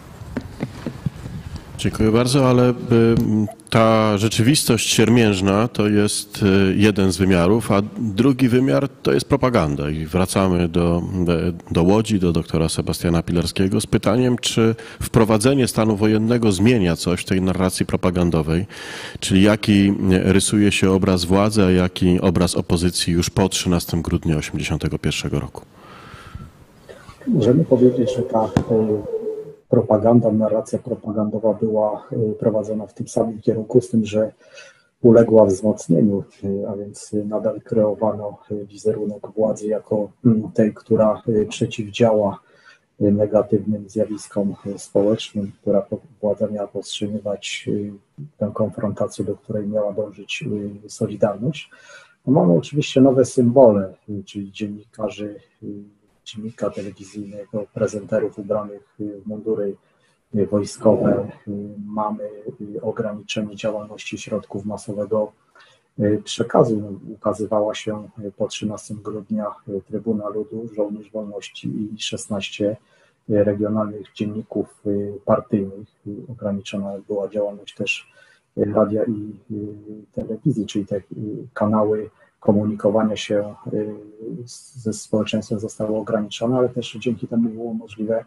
Dziękuję bardzo, ale ta rzeczywistość siermiężna to jest jeden z wymiarów, a drugi wymiar to jest propaganda. I wracamy do Łodzi, do doktora Sebastiana Pilarskiego z pytaniem, czy wprowadzenie stanu wojennego zmienia coś w tej narracji propagandowej, czyli jaki rysuje się obraz władzy, a jaki obraz opozycji już po 13 grudnia 1981 roku. Możemy powiedzieć, że ta propaganda, narracja propagandowa była prowadzona w tym samym kierunku, z tym, że uległa wzmocnieniu, a więc nadal kreowano wizerunek władzy jako tej, która przeciwdziała negatywnym zjawiskom społecznym, która władza miała powstrzymywać tę konfrontację, do której miała dążyć Solidarność. No mamy oczywiście nowe symbole, czyli dziennika telewizyjnego, prezenterów ubranych w mundury wojskowe. Mamy ograniczenie działalności środków masowego przekazu. Ukazywała się po 13 grudnia Trybuna Ludu, Żołnierz Wolności i 16 regionalnych dzienników partyjnych. Ograniczona była działalność też radia i telewizji, czyli te kanały komunikowania się ze społeczeństwem zostało ograniczone, ale też dzięki temu było możliwe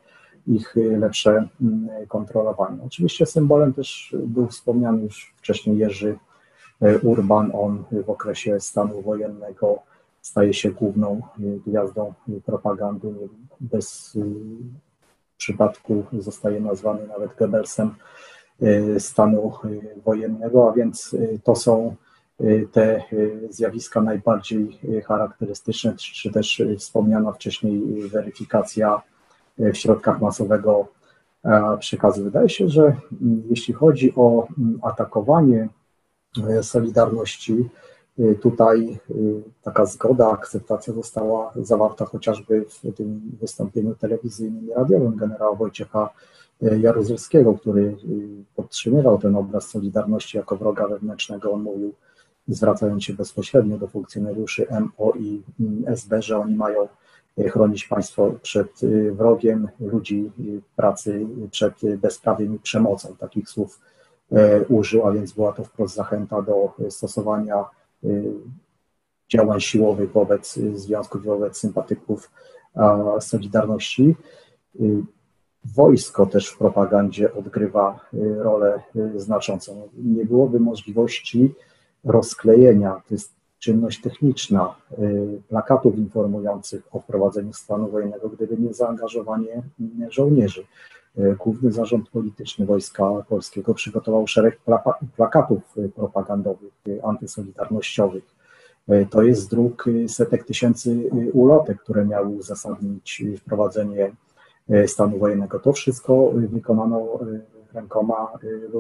ich lepsze kontrolowanie. Oczywiście symbolem też był wspomniany już wcześniej Jerzy Urban. On w okresie stanu wojennego staje się główną gwiazdą propagandy. Bez przypadku zostaje nazwany nawet Goebbelsem stanu wojennego, a więc to są te zjawiska najbardziej charakterystyczne, czy też wspomniana wcześniej weryfikacja w środkach masowego przekazu. Wydaje się, że jeśli chodzi o atakowanie Solidarności, tutaj taka zgoda, akceptacja została zawarta chociażby w tym wystąpieniu telewizyjnym i radiowym generała Wojciecha Jaruzelskiego, który podtrzymywał ten obraz Solidarności jako wroga wewnętrznego. On mówił, zwracając się bezpośrednio do funkcjonariuszy MO i SB, że oni mają chronić państwo przed wrogiem, ludzi pracy przed bezprawiem i przemocą. Takich słów użył, a więc była to wprost zachęta do stosowania działań siłowych wobec związków, wobec sympatyków Solidarności. Wojsko też w propagandzie odgrywa rolę znaczącą. Nie byłoby możliwości rozklejenia, to jest czynność techniczna, plakatów informujących o wprowadzeniu stanu wojennego, gdyby nie zaangażowanie żołnierzy. Główny Zarząd Polityczny Wojska Polskiego przygotował szereg plakatów propagandowych, antysolidarnościowych. To jest druk setek tysięcy ulotek, które miały uzasadnić wprowadzenie stanu wojennego. To wszystko wykonano rękoma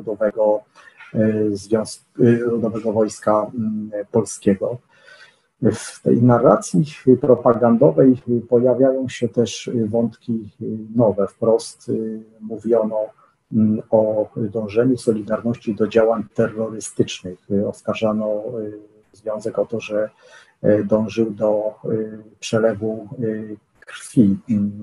Ludowego Wojska Polskiego. W tej narracji propagandowej pojawiają się też wątki nowe. Wprost mówiono o dążeniu Solidarności do działań terrorystycznych. Oskarżano Związek o to, że dążył do przelewu krwi,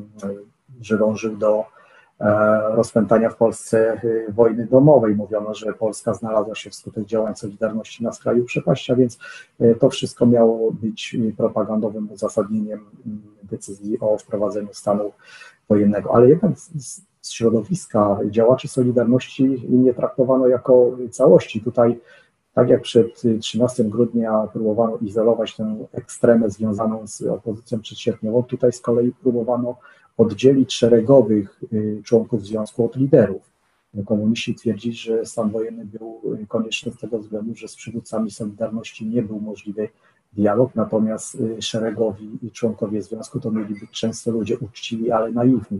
że dążył do rozpętania w Polsce wojny domowej. Mówiono, że Polska znalazła się wskutek działań Solidarności na skraju przepaści, a więc to wszystko miało być propagandowym uzasadnieniem decyzji o wprowadzeniu stanu wojennego. Ale jednak z środowiska działaczy Solidarności nie traktowano jako całości. Tutaj, tak jak przed 13 grudnia próbowano izolować tę ekstremę związaną z opozycją przedsierpniową, tutaj z kolei próbowano oddzielić szeregowych członków związku od liderów. Komuniści twierdzili, że stan wojenny był konieczny z tego względu, że z przywódcami Solidarności nie był możliwy dialog, natomiast szeregowi członkowie związku to mieli być często ludzie uczciwi, ale naiwni.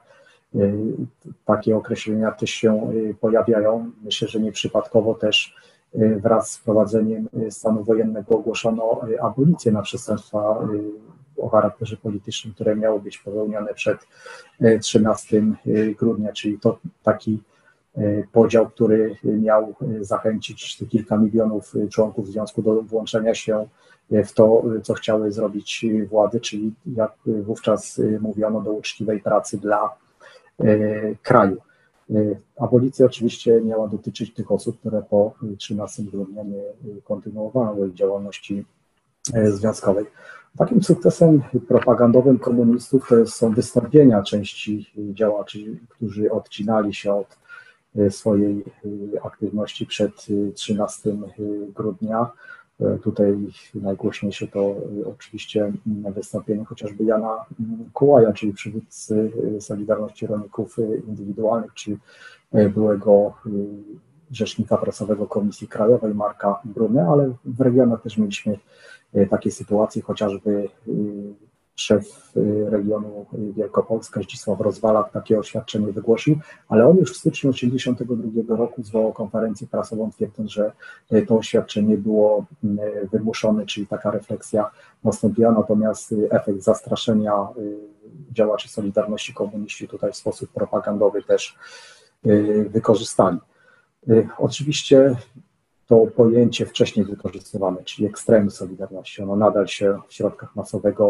Takie określenia też się pojawiają. Myślę, że nieprzypadkowo też wraz z wprowadzeniem stanu wojennego ogłoszono abolicję na przestępstwa o charakterze politycznym, które miało być popełnione przed 13 grudnia, czyli to taki podział, który miał zachęcić te kilka milionów członków związku do włączenia się w to, co chciały zrobić władze, czyli jak wówczas mówiono, do uczciwej pracy dla kraju. Abolicja oczywiście miała dotyczyć tych osób, które po 13 grudnia nie kontynuowały działalności związkowej. Takim sukcesem propagandowym komunistów to są wystąpienia części działaczy, którzy odcinali się od swojej aktywności przed 13 grudnia. Tutaj najgłośniejsze to oczywiście wystąpienie chociażby Jana Kułaja, czyli przywódcy Solidarności Rolników Indywidualnych, czy byłego rzecznika prasowego Komisji Krajowej Marka Brunę, ale w regionach też mieliśmy takie sytuacje, chociażby szef regionu Wielkopolska Zdzisław Rozwalak takie oświadczenie wygłosił, ale on już w styczniu 1982 roku zwołał konferencję prasową, twierdząc, że to oświadczenie było wymuszone, czyli taka refleksja nastąpiła, natomiast efekt zastraszenia działaczy Solidarności komuniści tutaj w sposób propagandowy też wykorzystali. Oczywiście to pojęcie wcześniej wykorzystywane, czyli ekstremy Solidarności, ono nadal się w środkach masowego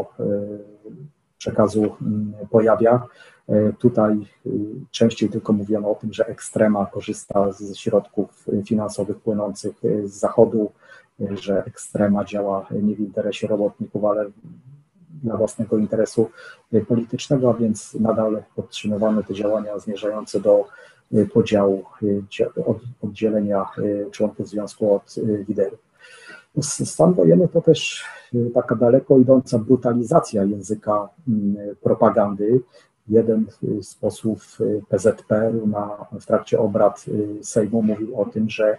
przekazu pojawia. Tutaj częściej tylko mówiono o tym, że ekstrema korzysta ze środków finansowych płynących z Zachodu, że ekstrema działa nie w interesie robotników, ale dla własnego interesu politycznego, a więc nadal podtrzymywano te działania zmierzające do podziału, oddzielenia członków związku od liderów. Stan wojenny to też taka daleko idąca brutalizacja języka propagandy. Jeden z posłów PZPR-u w trakcie obrad Sejmu mówił o tym, że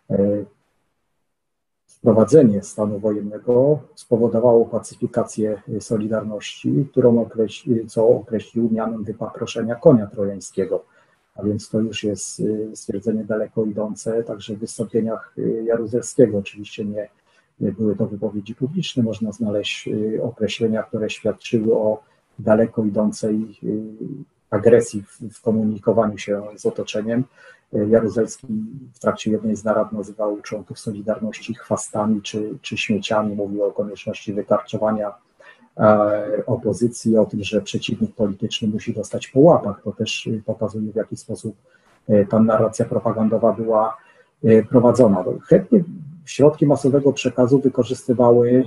wprowadzenie stanu wojennego spowodowało pacyfikację Solidarności, co określił mianem wypaproszenia konia trojańskiego. A więc to już jest stwierdzenie daleko idące, także w wystąpieniach Jaruzelskiego. Oczywiście nie były to wypowiedzi publiczne, można znaleźć określenia, które świadczyły o daleko idącej agresji w komunikowaniu się z otoczeniem. Jaruzelski w trakcie jednej z narad nazywał członków Solidarności chwastami czy śmieciami, mówił o konieczności wykarczowania opozycji, o tym, że przeciwnik polityczny musi dostać po łapach. To też pokazuje, w jaki sposób ta narracja propagandowa była prowadzona. Chętnie środki masowego przekazu wykorzystywały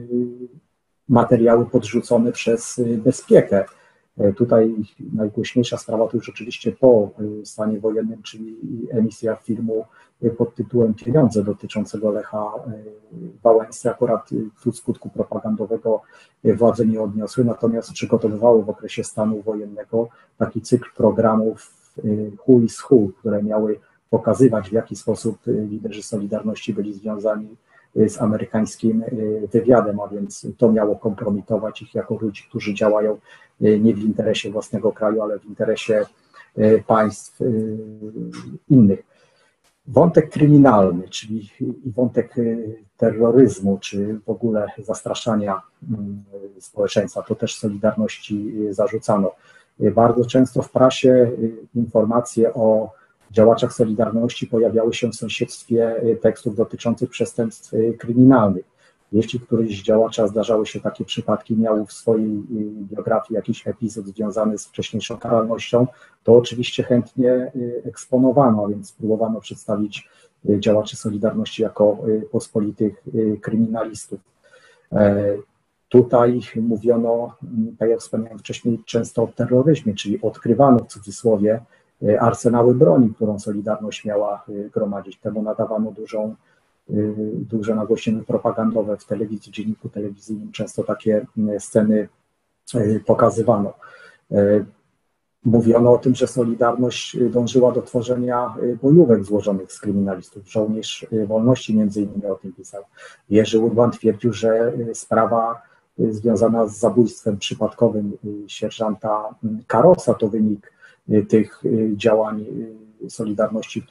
materiały podrzucone przez Bezpiekę. Tutaj najgłośniejsza sprawa to już oczywiście po stanie wojennym, czyli emisja filmu pod tytułem Pieniądze dotyczącego Lecha Wałęsy. Akurat tu skutku propagandowego władze nie odniosły, natomiast przygotowywały w okresie stanu wojennego taki cykl programów Who is Who, które miały pokazywać, w jaki sposób liderzy Solidarności byli związani z amerykańskim wywiadem, a więc to miało kompromitować ich jako ludzi, którzy działają nie w interesie własnego kraju, ale w interesie państw innych. Wątek kryminalny, czyli wątek terroryzmu, czy w ogóle zastraszania społeczeństwa, to też Solidarności zarzucano. Bardzo często w prasie informacje o działaczach Solidarności pojawiały się w sąsiedztwie tekstów dotyczących przestępstw kryminalnych. Jeśli któryś z działacza zdarzały się takie przypadki, miał w swojej biografii jakiś epizod związany z wcześniejszą karalnością, to oczywiście chętnie eksponowano, a więc próbowano przedstawić działaczy Solidarności jako pospolitych kryminalistów. Tutaj mówiono, tak jak wspomniałem wcześniej, często o terroryzmie, czyli odkrywano w cudzysłowie arsenały broni, którą Solidarność miała gromadzić. Temu nadawano duże nagłośnienie propagandowe w telewizji, dzienniku telewizyjnym. Często takie sceny pokazywano. Mówiono o tym, że Solidarność dążyła do tworzenia bojówek złożonych z kryminalistów. Żołnierz Wolności między innymi o tym pisał. Jerzy Urban twierdził, że sprawa związana z zabójstwem przypadkowym sierżanta Karosa to wynik tych działań Solidarności,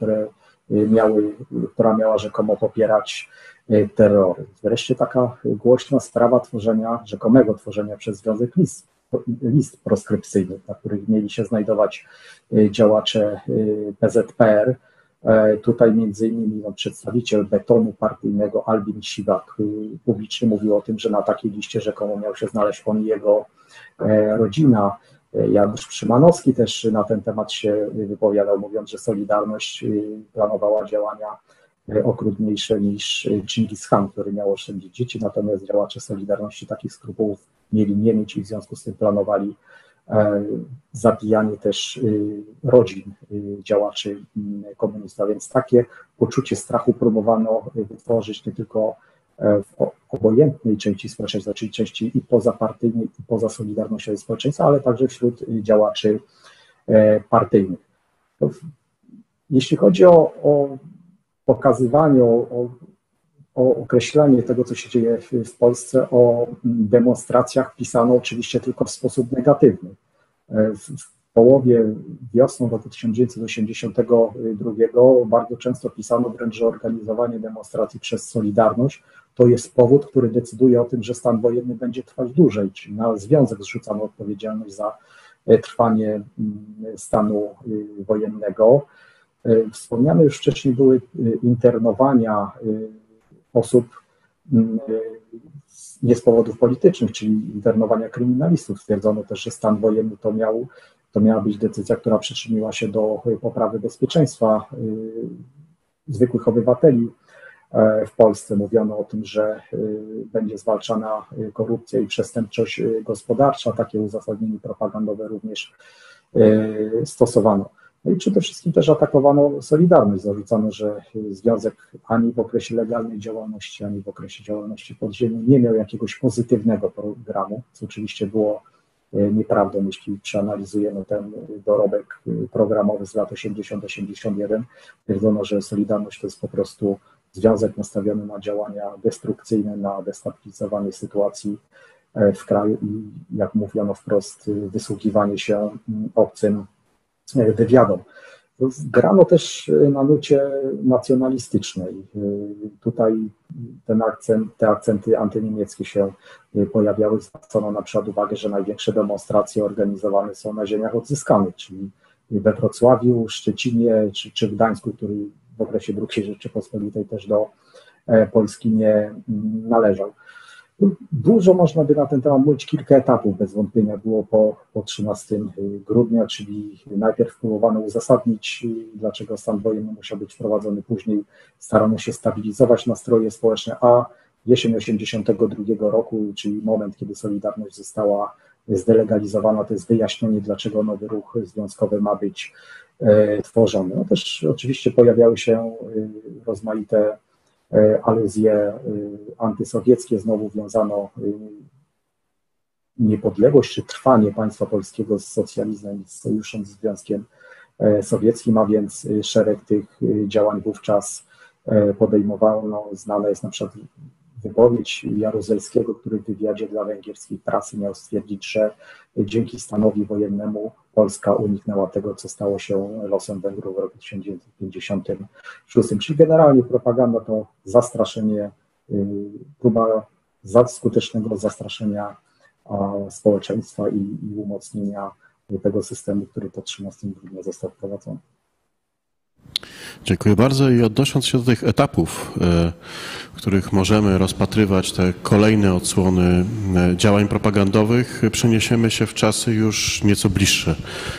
która miała rzekomo popierać terroryzm. Wreszcie taka głośna sprawa rzekomego tworzenia przez Związek list proskrypcyjnych, na których mieli się znajdować działacze PZPR. Tutaj między innymi przedstawiciel Betonu partyjnego Albin Siwak publicznie mówił o tym, że na takiej liście rzekomo miał się znaleźć on i jego rodzina. Janusz Przymanowski też na ten temat się wypowiadał, mówiąc, że Solidarność planowała działania okrutniejsze niż Dżingis Khan, który miał oszczędzić dzieci, natomiast działacze Solidarności takich skrupułów mieli nie mieć i w związku z tym planowali zabijanie też rodzin działaczy komunistów. Więc takie poczucie strachu próbowano wytworzyć nie tylko w obojętnej części społeczeństwa, czyli części i pozapartyjnej, i poza Solidarnością społeczeństwa, ale także wśród działaczy partyjnych. Jeśli chodzi o pokazywanie, o określenie tego, co się dzieje w Polsce, o demonstracjach pisano oczywiście tylko w sposób negatywny. W połowie wiosną roku 1982 bardzo często pisano wręcz, że organizowanie demonstracji przez Solidarność to jest powód, który decyduje o tym, że stan wojenny będzie trwać dłużej, czyli na związek zrzucano odpowiedzialność za trwanie stanu wojennego. Wspomniane już wcześniej były internowania osób nie z powodów politycznych, czyli internowania kryminalistów. Stwierdzono też, że stan wojenny to miała być decyzja, która przyczyniła się do poprawy bezpieczeństwa zwykłych obywateli, w Polsce. Mówiono o tym, że będzie zwalczana korupcja i przestępczość gospodarcza. Takie uzasadnienie propagandowe również stosowano. No i przede wszystkim też atakowano Solidarność. Zarzucano, że związek ani w okresie legalnej działalności, ani w okresie działalności podziemnej nie miał jakiegoś pozytywnego programu, co oczywiście było nieprawdą, jeśli przeanalizujemy ten dorobek programowy z lat 80-81. Twierdzono, że Solidarność to jest po prostu związek nastawiony na działania destrukcyjne, na destabilizowanie sytuacji w kraju i, jak mówiono wprost, wysługiwanie się obcym wywiadom. Grano też na nucie nacjonalistycznej. Tutaj te akcenty antyniemieckie się pojawiały. Zwrócono na przykład uwagę, że największe demonstracje organizowane są na ziemiach odzyskanych, czyli we Wrocławiu, Szczecinie czy w Gdańsku, który w okresie II Rzeczypospolitej też do Polski nie należał. Dużo można by na ten temat mówić, kilka etapów bez wątpienia było po 13 grudnia, czyli najpierw próbowano uzasadnić, dlaczego stan wojenny musiał być wprowadzony, później starano się stabilizować nastroje społeczne, a jesień 1982 roku, czyli moment, kiedy Solidarność została zdelegalizowana, to jest wyjaśnienie, dlaczego nowy ruch związkowy ma być tworzony. No też oczywiście pojawiały się rozmaite aluzje antysowieckie, znowu wiązano niepodległość czy trwanie państwa polskiego z socjalizmem i z sojuszem z Związkiem Sowieckim, a więc szereg tych działań wówczas podejmowano. Znana jest na przykład wypowiedź Jaruzelskiego, który w wywiadzie dla węgierskiej prasy miał stwierdzić, że dzięki stanowi wojennemu Polska uniknęła tego, co stało się losem Węgrów w roku 1956. Czyli generalnie propaganda to zastraszenie, próba skutecznego zastraszenia społeczeństwa i umocnienia tego systemu, który po 13 grudnia został wprowadzony. Dziękuję bardzo i odnosząc się do tych etapów, w których możemy rozpatrywać te kolejne odsłony działań propagandowych, przeniesiemy się w czasy już nieco bliższe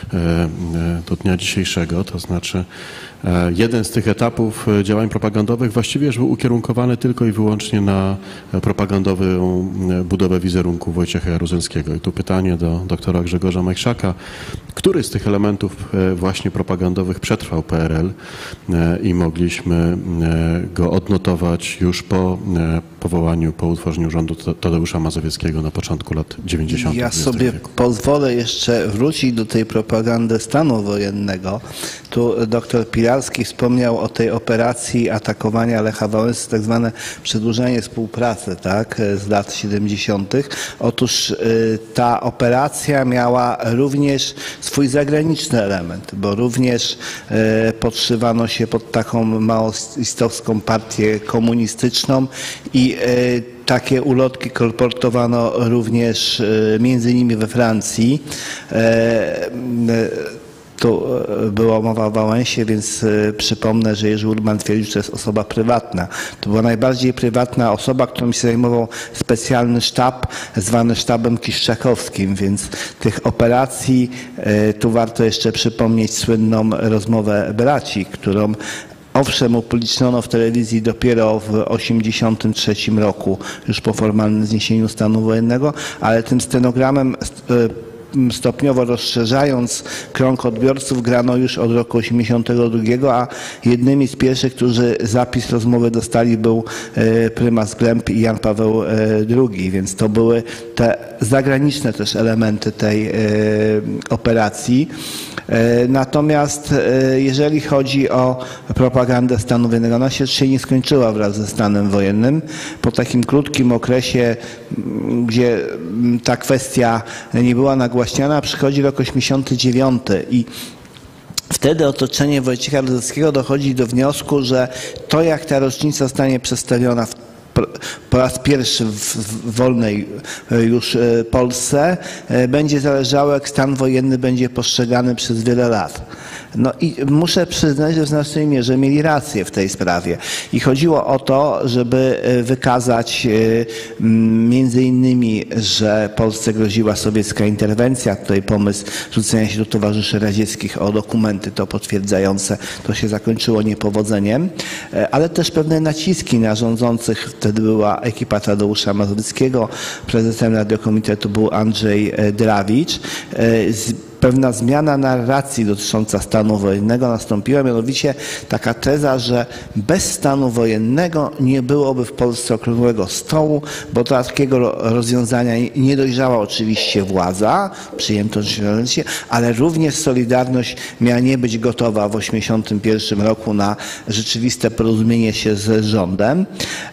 do dnia dzisiejszego, to znaczy jeden z tych etapów działań propagandowych właściwie już był ukierunkowany tylko i wyłącznie na propagandową budowę wizerunku Wojciecha Jaruzelskiego. I tu pytanie do doktora Grzegorza Majchrzaka. Który z tych elementów właśnie propagandowych przetrwał PRL i mogliśmy go odnotować już po powołaniu, po utworzeniu rządu Tadeusza Mazowieckiego na początku lat 90. Ja sobie pozwolę jeszcze wrócić do tej propagandy stanu wojennego. Tu doktor Pilarski wspomniał o tej operacji atakowania Lecha Wałęsy, tak zwane przedłużenie współpracy, tak, z lat 70. Otóż ta operacja miała również swój zagraniczny element, bo również podszywano się pod taką maoistowską partię komunistyczną i takie ulotki kolportowano również między innymi we Francji. Tu była mowa o Wałęsie, więc przypomnę, że Jerzy Urban twierdził, że to jest osoba prywatna. To była najbardziej prywatna osoba, którą się zajmował specjalny sztab, zwany sztabem kiszczakowskim, więc tych operacji, tu warto jeszcze przypomnieć słynną rozmowę braci, którą owszem, upubliczniono w telewizji dopiero w 1983 roku, już po formalnym zniesieniu stanu wojennego, ale tym stenogramem stopniowo rozszerzając krąg odbiorców grano już od roku 1982, a jednymi z pierwszych, którzy zapis rozmowy dostali, był prymas Gleb i Jan Paweł II, więc to były te zagraniczne też elementy tej operacji. Natomiast jeżeli chodzi o propagandę stanu wojennego, ona się jeszcze nie skończyła wraz ze stanem wojennym. Po takim krótkim okresie, gdzie ta kwestia nie była nagłaśniana, przychodzi rok 1989 i wtedy otoczenie Wojciecha Jaruzelskiego dochodzi do wniosku, że to, jak ta rocznica zostanie przedstawiona w po raz pierwszy w wolnej już Polsce, będzie zależało, jak stan wojenny będzie postrzegany przez wiele lat. No i muszę przyznać, że w znacznej mierze mieli rację w tej sprawie. I chodziło o to, żeby wykazać między innymi, że Polsce groziła sowiecka interwencja. Tutaj pomysł rzucenia się do towarzyszy radzieckich o dokumenty to potwierdzające, to się zakończyło niepowodzeniem, ale też pewne naciski na rządzących. Wtedy była ekipa Tadeusza Mazowieckiego, prezesem Radiokomitetu był Andrzej Drawicz. Pewna zmiana narracji dotycząca stanu wojennego nastąpiła, mianowicie taka teza, że bez stanu wojennego nie byłoby w Polsce okrągłego stołu, bo do takiego rozwiązania nie dojrzała oczywiście władza, przyjęto się, ale również Solidarność miała nie być gotowa w 1981 roku na rzeczywiste porozumienie się z rządem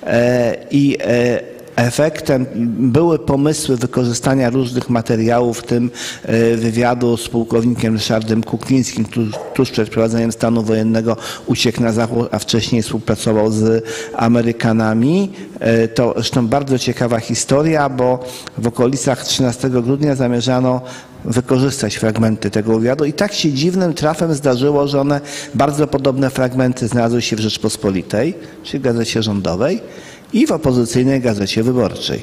efektem były pomysły wykorzystania różnych materiałów, w tym wywiadu z pułkownikiem Ryszardem Kuklińskim, który tuż przed wprowadzeniem stanu wojennego uciekł na zachód, a wcześniej współpracował z Amerykanami. To zresztą bardzo ciekawa historia, bo w okolicach 13 grudnia zamierzano wykorzystać fragmenty tego wywiadu i tak się dziwnym trafem zdarzyło, że one, bardzo podobne fragmenty znalazły się w Rzeczpospolitej, czyli w gazecie rządowej, i w opozycyjnej Gazecie Wyborczej.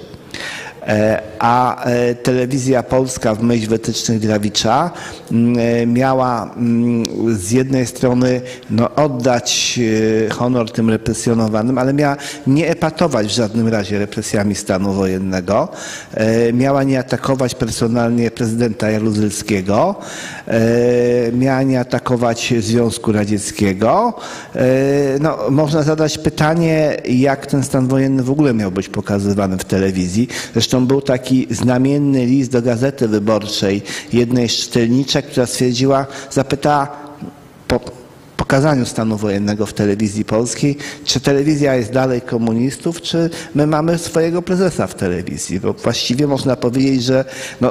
A Telewizja Polska w myśl wytycznych Drawicza miała z jednej strony oddać honor tym represjonowanym, ale miała nie epatować w żadnym razie represjami stanu wojennego, miała nie atakować personalnie prezydenta Jaruzelskiego, miała nie atakować Związku Radzieckiego. Można zadać pytanie, jak ten stan wojenny w ogóle miał być pokazywany w telewizji. Zresztą był taki znamienny list do Gazety Wyborczej jednej z czytelniczek, która zapytała po pokazaniu stanu wojennego w telewizji polskiej, czy telewizja jest dalej komunistów, czy my mamy swojego prezesa w telewizji. Bo właściwie można powiedzieć, że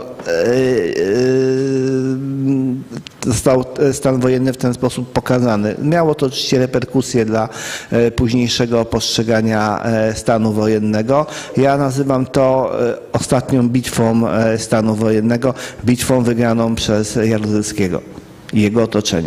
został stan wojenny w ten sposób pokazany. Miało to oczywiście reperkusje dla późniejszego postrzegania stanu wojennego. Ja nazywam to ostatnią bitwą stanu wojennego, bitwą wygraną przez Jaruzelskiego i jego otoczenie.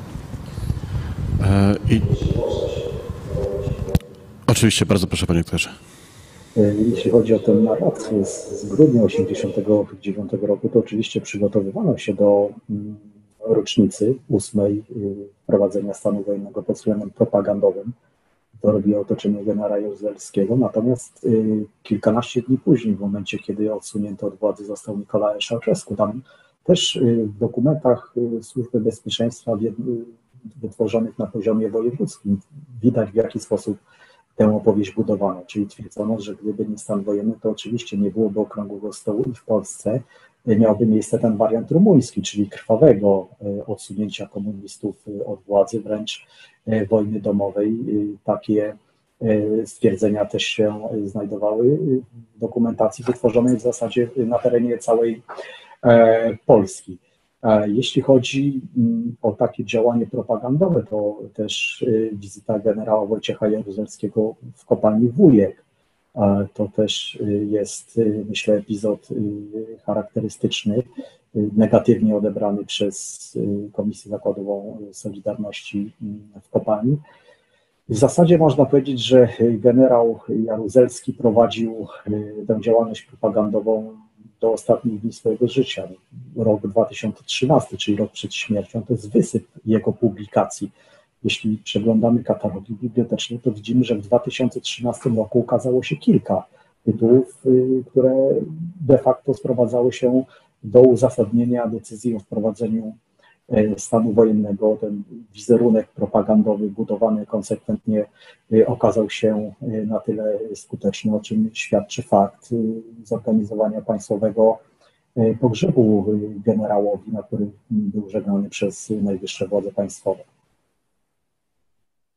Oczywiście, bardzo proszę, panie doktorze. Jeśli chodzi o tę narrację z grudnia 1989 roku, to oczywiście przygotowywano się do rocznicy 8. wprowadzenia stanu wojennego pod względem propagandowym. To robiło otoczenie generała Jaruzelskiego. Natomiast kilkanaście dni później, w momencie, kiedy odsunięty od władzy został Nicolae Ceausescu, tam też w dokumentach Służby Bezpieczeństwa wytworzonych na poziomie wojewódzkim widać, w jaki sposób tę opowieść budowano. Czyli twierdzono, że gdyby nie stan wojenny, to oczywiście nie byłoby okrągłego stołu i w Polsce miałby miejsce ten wariant rumuński, czyli krwawego odsunięcia komunistów od władzy, wręcz wojny domowej. Takie stwierdzenia też się znajdowały w dokumentacji wytworzonej w zasadzie na terenie całej Polski. Jeśli chodzi o takie działanie propagandowe, to też wizyta generała Wojciecha Jaruzelskiego w kopalni Wujek. To też jest, myślę, epizod charakterystyczny, negatywnie odebrany przez Komisję Zakładową Solidarności w kopalni. W zasadzie można powiedzieć, że generał Jaruzelski prowadził tę działalność propagandową do ostatnich dni swojego życia. Rok 2013, czyli rok przed śmiercią, to jest wysyp jego publikacji. Jeśli przeglądamy katalogi biblioteczne, to widzimy, że w 2013 roku ukazało się kilka tytułów, które de facto sprowadzały się do uzasadnienia decyzji o wprowadzeniu stanu wojennego. Ten wizerunek propagandowy budowany konsekwentnie okazał się na tyle skuteczny, o czym świadczy fakt zorganizowania państwowego pogrzebu generałowi, na który był żegnany przez najwyższe władze państwowe.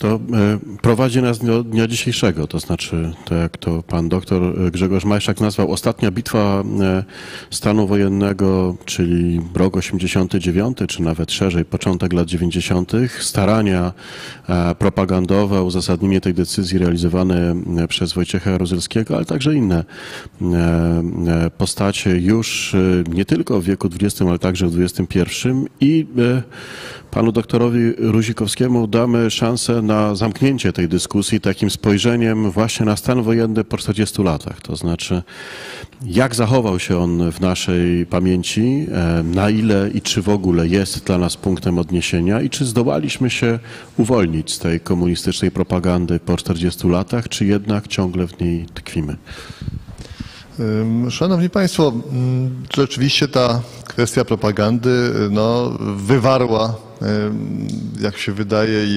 to prowadzi nas do dnia dzisiejszego, to znaczy, tak jak to pan doktor Grzegorz Majszak nazwał, ostatnia bitwa stanu wojennego, czyli rok 89, czy nawet szerzej, początek lat 90., starania propagandowe, uzasadnienie tej decyzji realizowane przez Wojciecha Jaruzelskiego, ale także inne postacie już nie tylko w wieku XX, ale także w XXI i panu doktorowi Ruzikowskiemu damy szansę na zamknięcie tej dyskusji takim spojrzeniem właśnie na stan wojenny po 40 latach. To znaczy, jak zachował się on w naszej pamięci, na ile i czy w ogóle jest dla nas punktem odniesienia i czy zdołaliśmy się uwolnić z tej komunistycznej propagandy po 40 latach, czy jednak ciągle w niej tkwimy. Szanowni Państwo, rzeczywiście ta kwestia propagandy wywarła, jak się wydaje,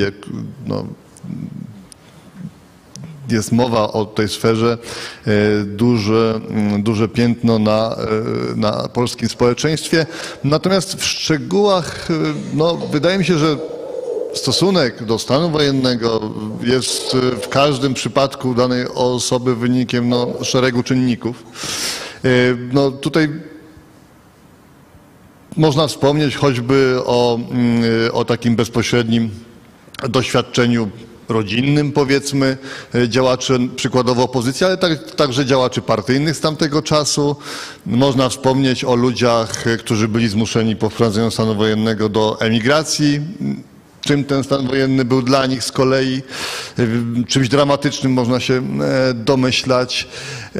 jest mowa o tej sferze, duże piętno na polskim społeczeństwie. Natomiast w szczegółach wydaje mi się, że stosunek do stanu wojennego jest w każdym przypadku danej osoby wynikiem szeregu czynników. Tutaj można wspomnieć choćby o takim bezpośrednim doświadczeniu rodzinnym, powiedzmy, działaczy przykładowo opozycji, ale także działaczy partyjnych z tamtego czasu. Można wspomnieć o ludziach, którzy byli zmuszeni po wprowadzeniu stanu wojennego do emigracji. Czym ten stan wojenny był dla nich z kolei, czymś dramatycznym można się domyślać,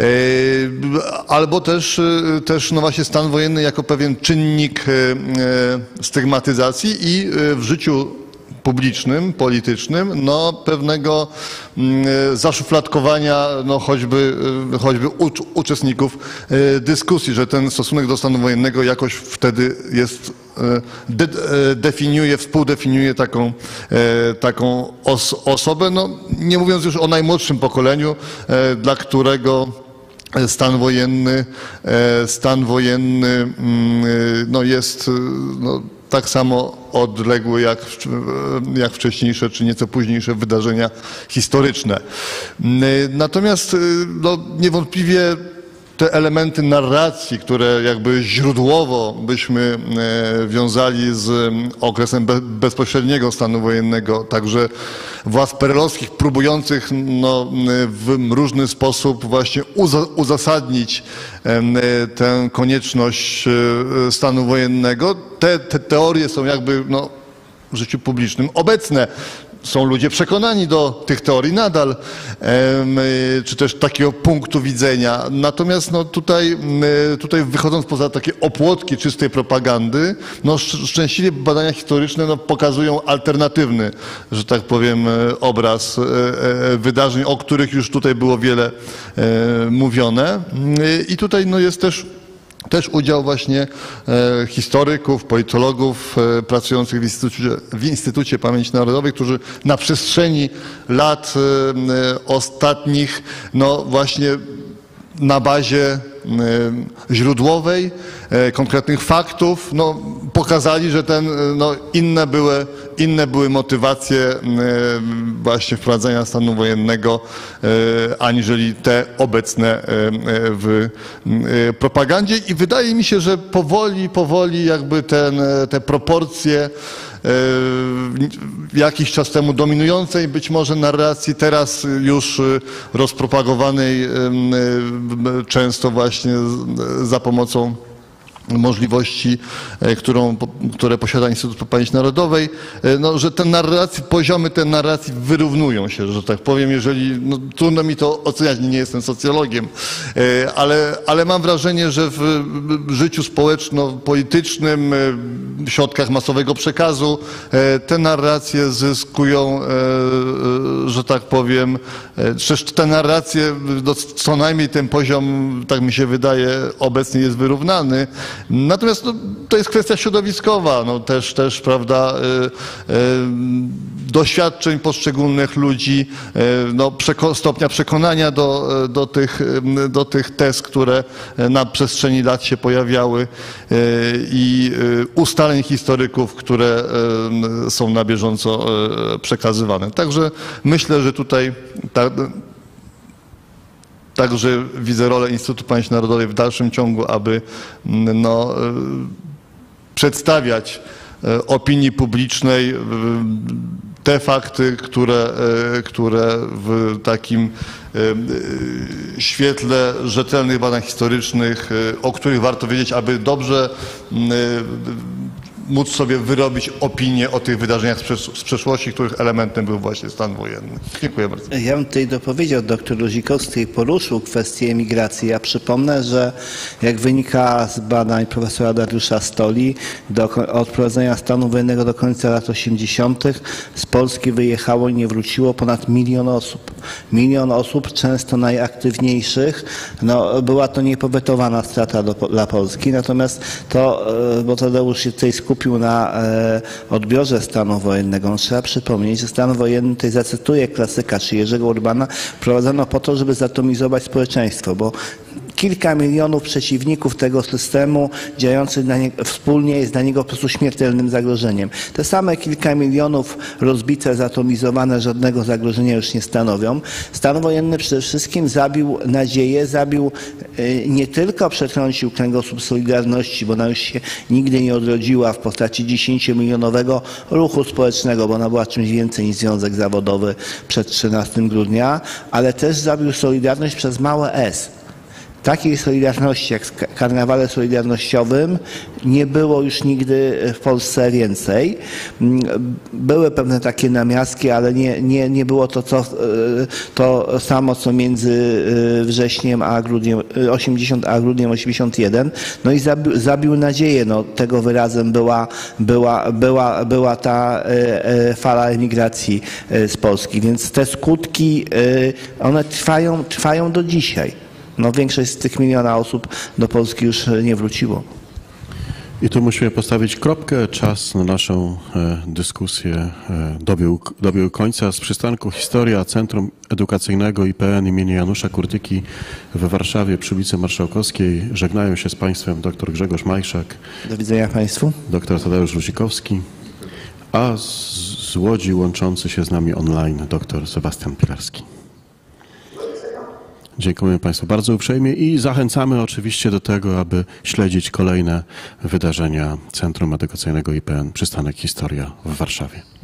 albo też właśnie stan wojenny jako pewien czynnik stygmatyzacji i w życiu publicznym, politycznym, pewnego zaszufladkowania choćby uczestników dyskusji, że ten stosunek do stanu wojennego jakoś wtedy jest, współdefiniuje taką osobę, nie mówiąc już o najmłodszym pokoleniu, dla którego stan wojenny jest tak samo odległy jak wcześniejsze czy nieco późniejsze wydarzenia historyczne. Natomiast niewątpliwie te elementy narracji, które jakby źródłowo byśmy wiązali z okresem bezpośredniego stanu wojennego, także władz perelowskich próbujących w różny sposób właśnie uzasadnić tę konieczność stanu wojennego. Te teorie są jakby w życiu publicznym obecne. Są ludzie przekonani do tych teorii nadal, czy też takiego punktu widzenia. Natomiast tutaj wychodząc poza takie opłotki czystej propagandy, szczęśliwie badania historyczne pokazują alternatywny, że tak powiem, obraz wydarzeń, o których już tutaj było wiele mówione. I tutaj jest też udział właśnie historyków, politologów pracujących w Instytucie Pamięci Narodowej, którzy na przestrzeni lat ostatnich właśnie na bazie źródłowej, konkretnych faktów, pokazali, że inne były motywacje właśnie wprowadzenia stanu wojennego, aniżeli te obecne w propagandzie. I wydaje mi się, że powoli jakby te proporcje jakiś czas temu dominującej być może narracji, teraz już rozpropagowanej często właśnie za pomocą możliwości, które posiada Instytut Pamięci Narodowej, że poziomy tej narracji wyrównują się, że tak powiem, jeżeli, trudno mi to oceniać, nie jestem socjologiem, ale mam wrażenie, że w życiu społeczno-politycznym, w środkach masowego przekazu te narracje zyskują, że tak powiem, te narracje, co najmniej ten poziom, tak mi się wydaje, obecnie jest wyrównany Natomiast no, to jest kwestia środowiskowa, no, też prawda, doświadczeń poszczególnych ludzi, no, stopnia przekonania do tych tez, które na przestrzeni lat się pojawiały i ustaleń historyków, które są na bieżąco przekazywane. Także myślę, że tutaj także widzę rolę Instytutu Pamięci Narodowej w dalszym ciągu, aby no, przedstawiać opinii publicznej te fakty, które w takim świetle rzetelnych badań historycznych, o których warto wiedzieć, aby dobrze móc sobie wyrobić opinię o tych wydarzeniach z przeszłości, których elementem był właśnie stan wojenny. Dziękuję bardzo. Ja bym tutaj dopowiedział, dr Luzikowski poruszył kwestię emigracji. Ja przypomnę, że jak wynika z badań profesora Dariusza Stoli, od wprowadzenia stanu wojennego do końca lat 80. z Polski wyjechało i nie wróciło ponad 1 milion osób. 1 milion osób, często najaktywniejszych. No, była to niepowetowana strata dla Polski, natomiast to, bo Tadeusz się tutaj skupił na odbiorze stanu wojennego. Trzeba przypomnieć, że stan wojenny, tutaj zacytuję klasyka, czy Jerzego Urbana, wprowadzono po to, żeby zatomizować społeczeństwo, bo kilka milionów przeciwników tego systemu działających wspólnie jest dla niego po prostu śmiertelnym zagrożeniem. Te same kilka milionów rozbite, zatomizowane żadnego zagrożenia już nie stanowią. Stan wojenny przede wszystkim zabił nadzieję, nie tylko przetrącił kręgosłup Solidarności, bo ona już się nigdy nie odrodziła w postaci 10-milionowego ruchu społecznego, bo ona była czymś więcej niż związek zawodowy przed 13 grudnia, ale też zabił Solidarność przez małe S. Takiej solidarności jak w karnawale solidarnościowym nie było już nigdy w Polsce więcej. Były pewne takie namiastki, ale nie było to samo, co między wrześniem a grudniem 80, a grudniem 81. No i zabił nadzieję. No, tego wyrazem była ta fala emigracji z Polski. Więc te skutki, one trwają do dzisiaj. No, większość z tych 1 miliona osób do Polski już nie wróciło. I tu musimy postawić kropkę. Czas na naszą dyskusję dobił końca. Z przystanku Historia Centrum Edukacyjnego IPN imienia Janusza Kurtyki we Warszawie przy ulicy Marszałkowskiej żegnają się z Państwem dr Grzegorz Majszak. Do widzenia Państwu. Dr Tadeusz Luzikowski, a z Łodzi łączący się z nami online dr Sebastian Pilarski. Dziękujemy Państwu bardzo uprzejmie i zachęcamy oczywiście do tego, aby śledzić kolejne wydarzenia Centrum Edukacyjnego IPN Przystanek Historia w Warszawie.